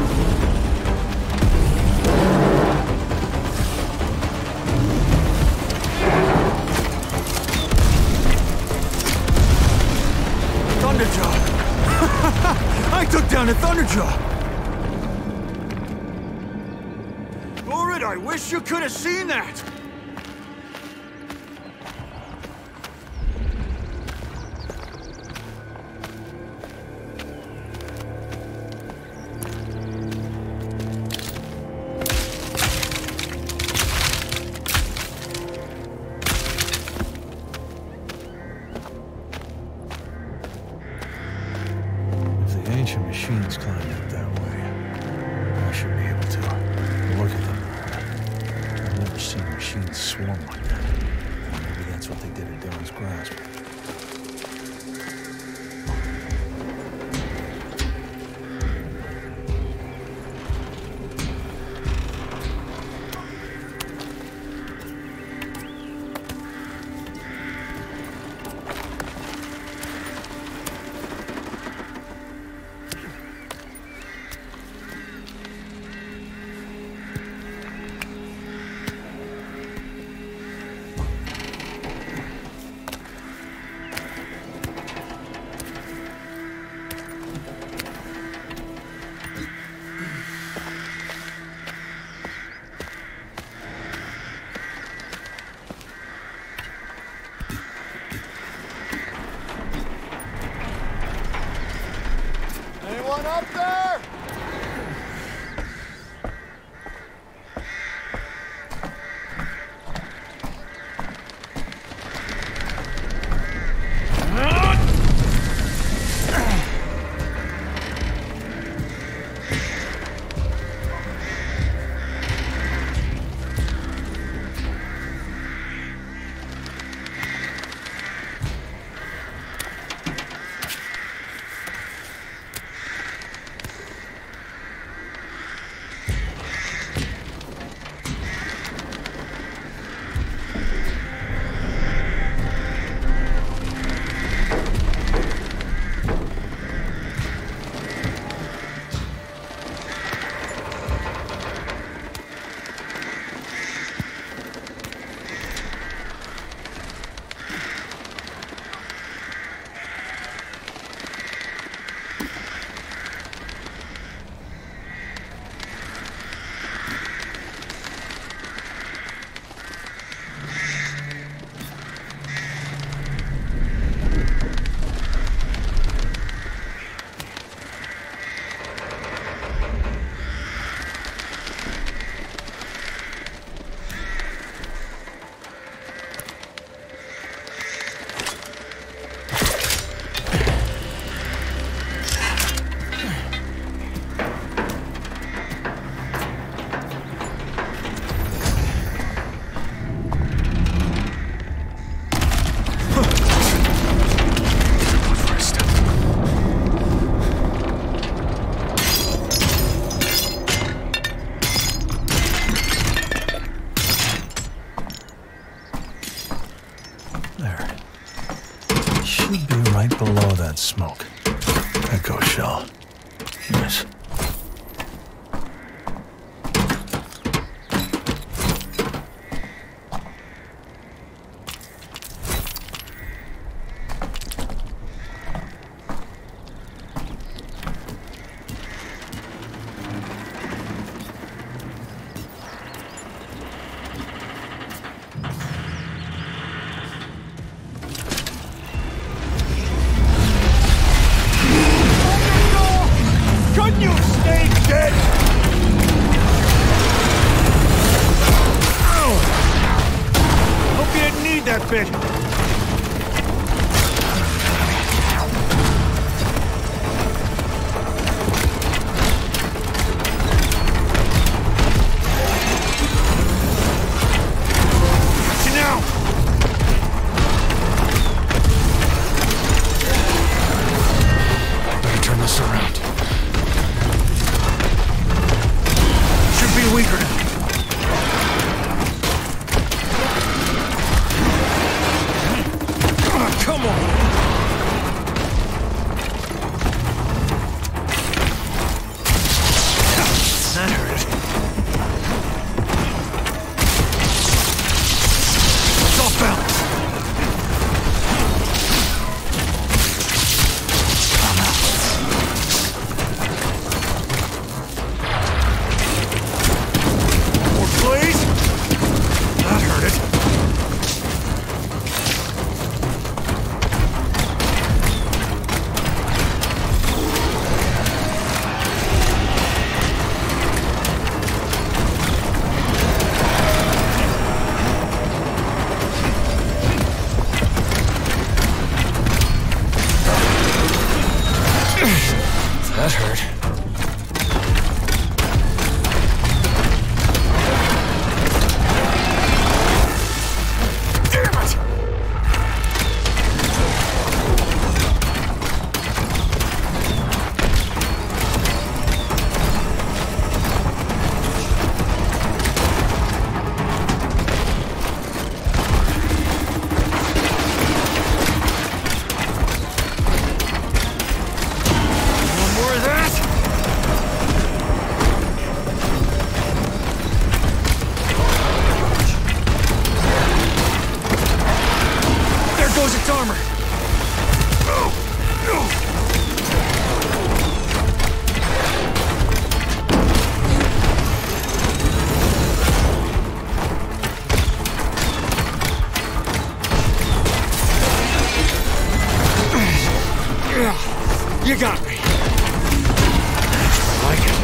Thunderjaw! I took down a Thunderjaw! Orid, I wish you could have seen that! Ancient machines climbed up that way. I should be able to. Look at them. I've never seen machines swarm like that. Maybe that's what they did at Dawn's Grasp. Should be right below that smoke. Echo shell. Nice. That hurt. You got me. I like it.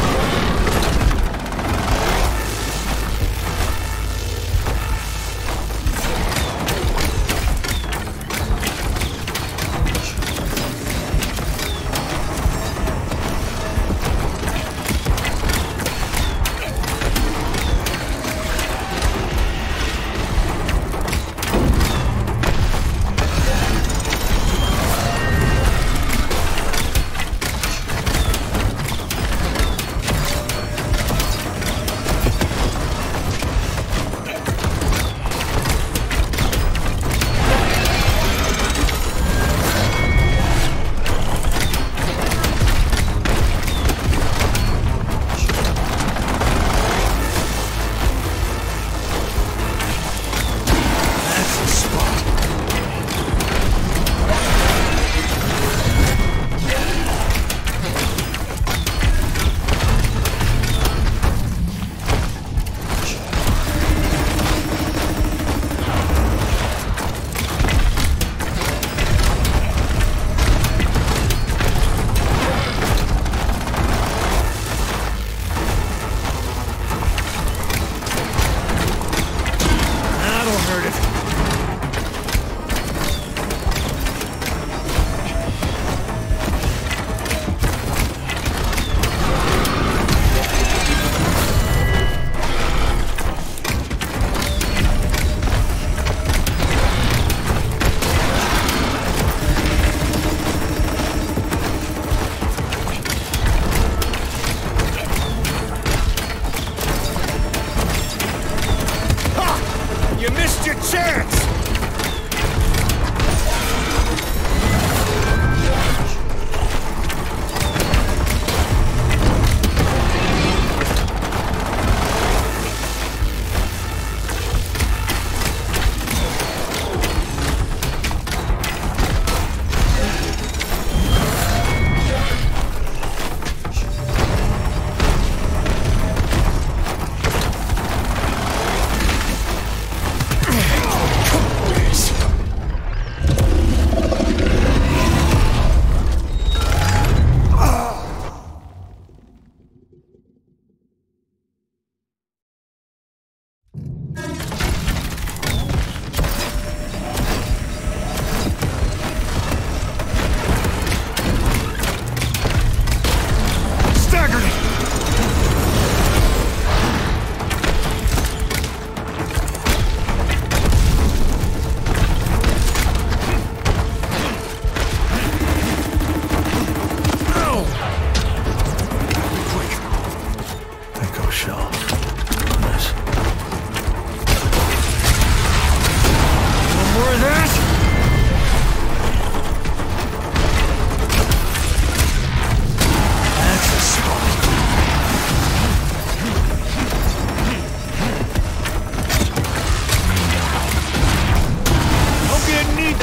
You missed your chance!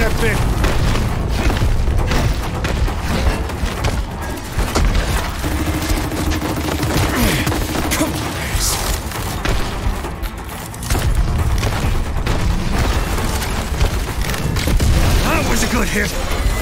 that bit! Come on, Ace. That was a good hit!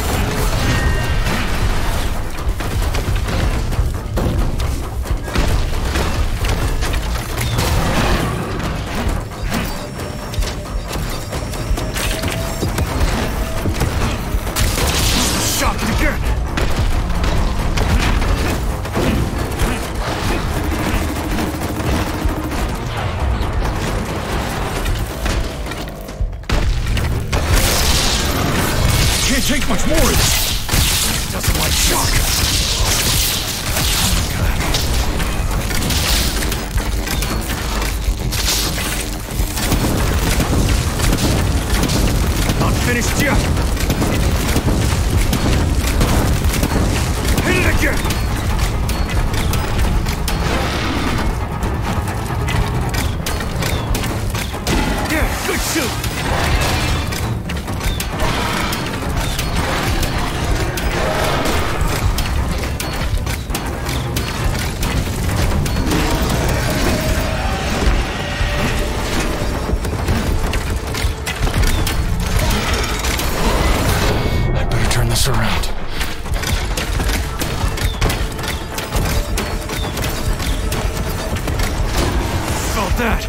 Take much more of this. Doesn't like shock. Not finished yet. Hit it again. Yeah, good shoot. Around. Felt that.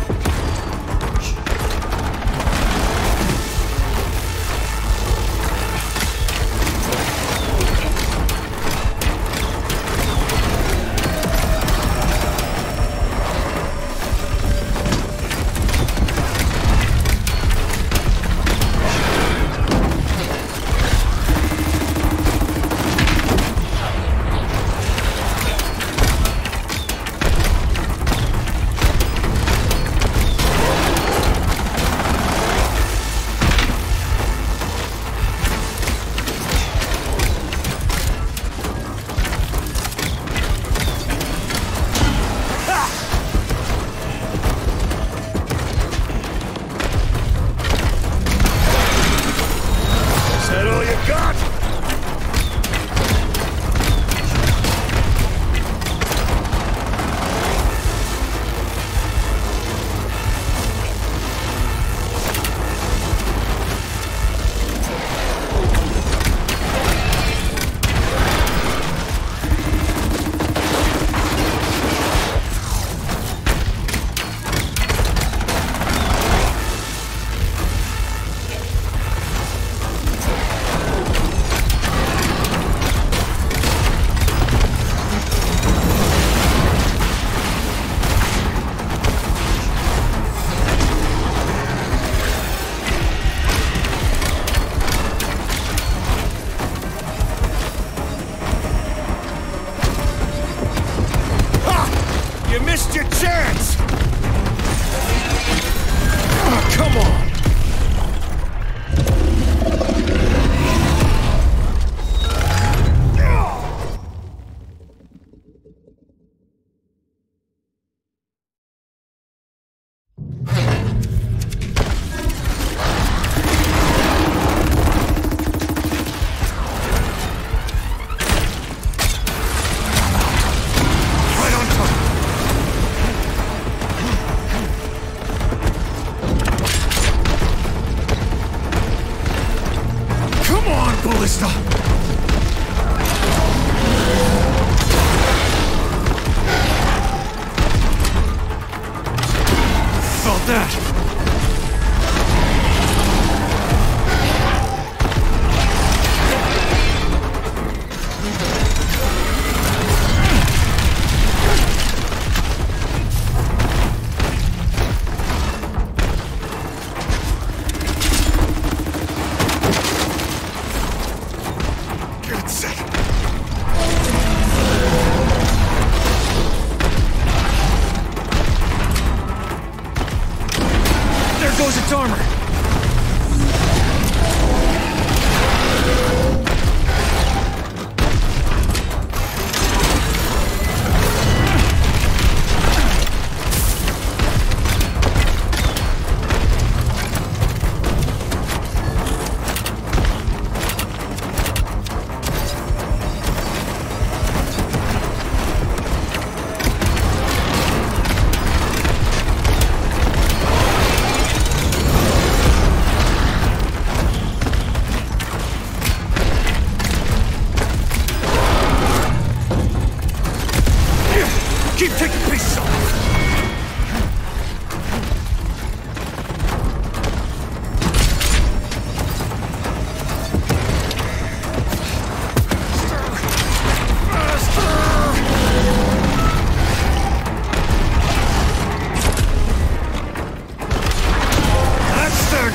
You missed your chance! Oh, come on! Ballista! Felt that! Goes its armor!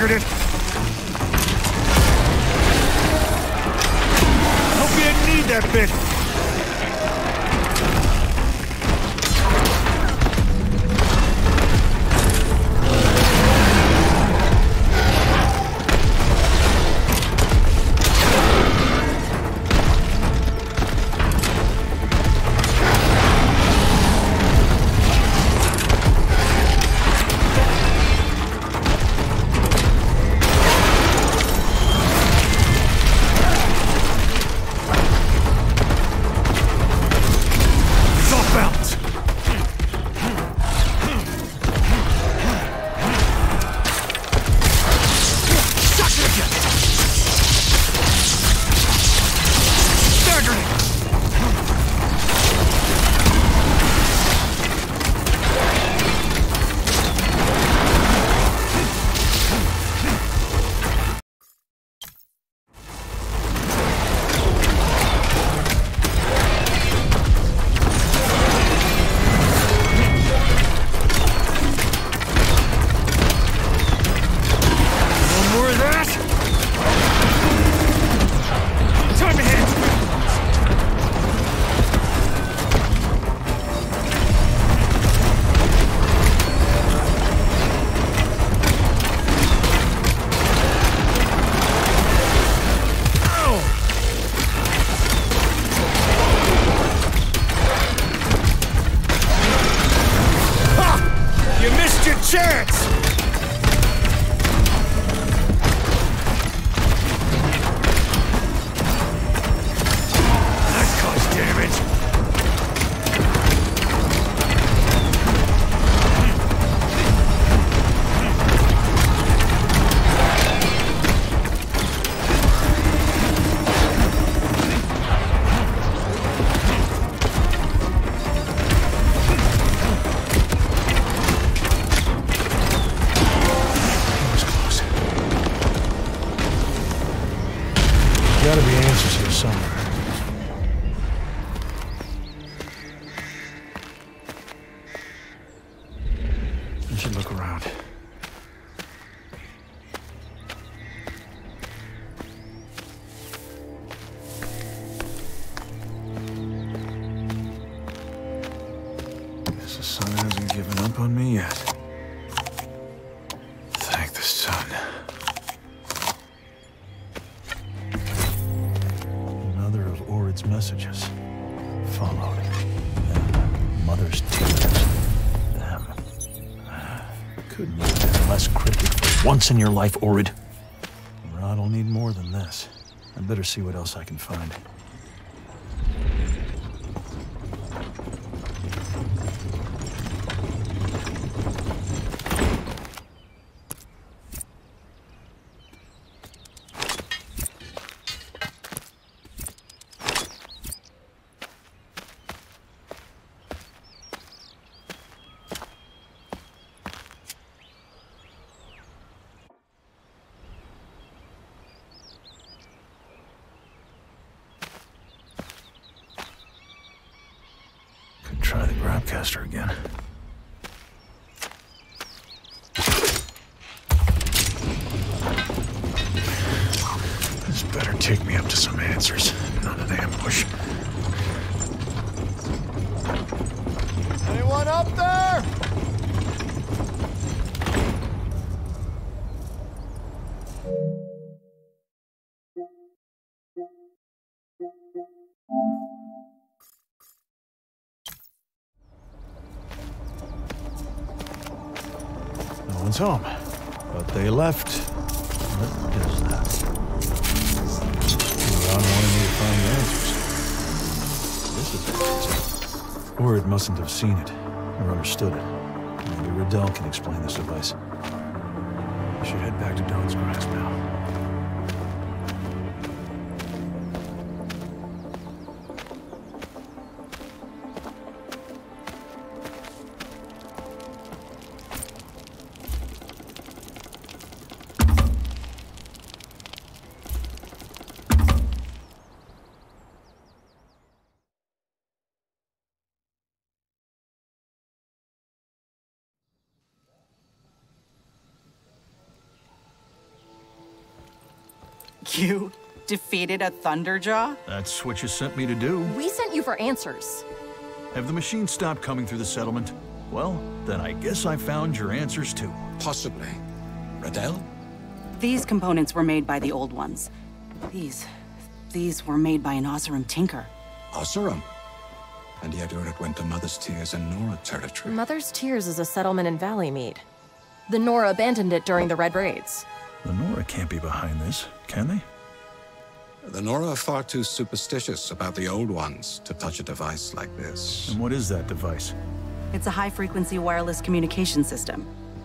Staggered it! Hope you didn't need that bit! Gotta be answers here somewhere. I should look around. Guess the sun hasn't given up on me yet. Thank the sun. Another of Orid's messages. Followed. And Mother's tears. Them. Couldn't you have been less cryptic for once in your life, Orid? Rod'll need more than this. I better see what else I can find. Try the Grabcaster again. This better take me up to some answers, not an ambush. Anyone up there? No one's home, but they left. What is that? Ron wanted me to find the answers. This is the answer. Orid mustn't have seen it, or understood it. Maybe Riddell can explain this device. I should head back to Dawn's Grasp now. You defeated a Thunderjaw? That's what you sent me to do. We sent you for answers. Have the machines stopped coming through the settlement? Well, then I guess I found your answers too. Possibly. Radell? These components were made by the old ones. These... these were made by an Oseram tinker. Oseram? And yet Urid went to Mother's Tears in Nora territory. Mother's Tears is a settlement in Valleymead. The Nora abandoned it during the Red Raids. The Nora can't be behind this, can they? The Nora are far too superstitious about the old ones to touch a device like this. And what is that device? It's a high-frequency wireless communication system.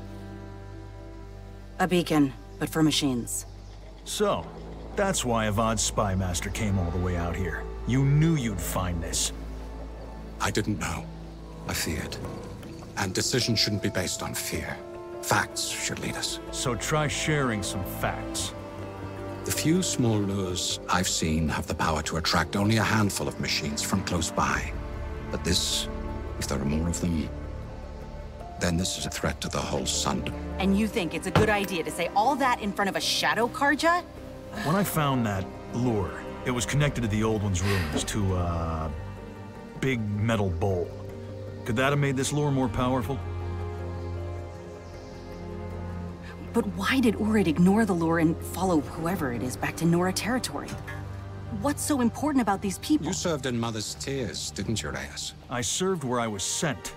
A beacon, but for machines. So, that's why Avad's spy master came all the way out here. You knew you'd find this. I didn't know. I feared. And decisions shouldn't be based on fear. Facts should lead us. So try sharing some facts. The few small lures I've seen have the power to attract only a handful of machines from close by. But this, if there are more of them, then this is a threat to the whole Sundom. And you think it's a good idea to say all that in front of a Shadow Karja? When I found that lure, it was connected to the old one's ruins, to a big metal bowl. Could that have made this lure more powerful? But why did Urid ignore the lure and follow whoever it is back to Nora territory? What's so important about these people? You served in Mother's Tears, didn't you, Reyes? I served where I was sent.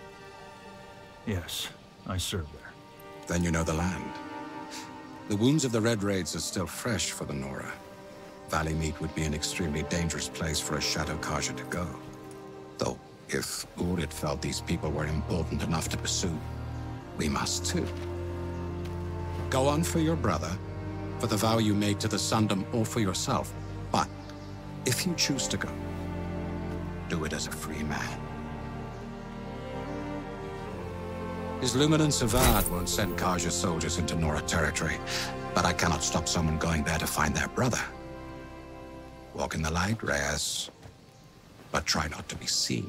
Yes, I served there. Then you know the land. The wounds of the Red Raids are still fresh for the Nora. Valleymead would be an extremely dangerous place for a Shadow Karja to go. Though, if Urid felt these people were important enough to pursue, we must too. Go on for your brother, for the vow you made to the Sundom, or for yourself. But, if you choose to go, do it as a free man. His Luminance Avad won't send Karja soldiers into Nora territory, but I cannot stop someone going there to find their brother. Walk in the light, Reyes, but try not to be seen.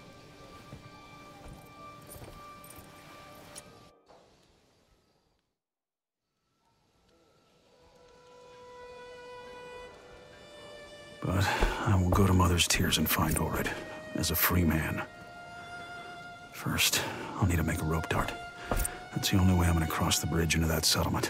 But I will go to Mother's Tears and find Urid, as a free man. First, I'll need to make a rope dart. That's the only way I'm gonna cross the bridge into that settlement.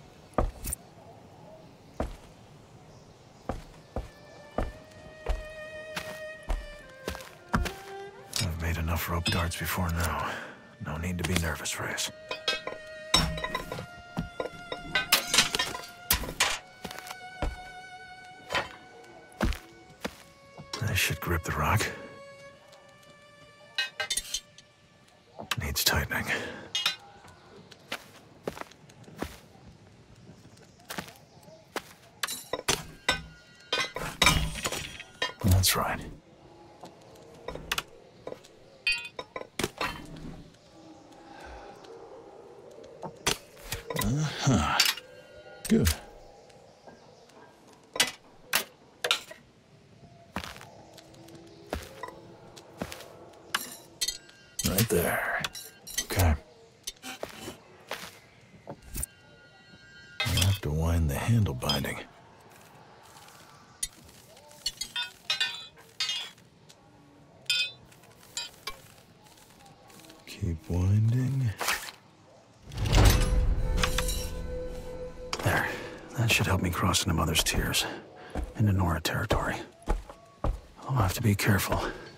I've made enough rope darts before now. No need to be nervous, Reyes. I should grip the rock. Needs tightening. That's right. Uh-huh. Good. Right there. Okay. I'll have to wind the handle binding. Keep winding. There. That should help me cross into Mother's Tears, into Nora territory. I'll have to be careful.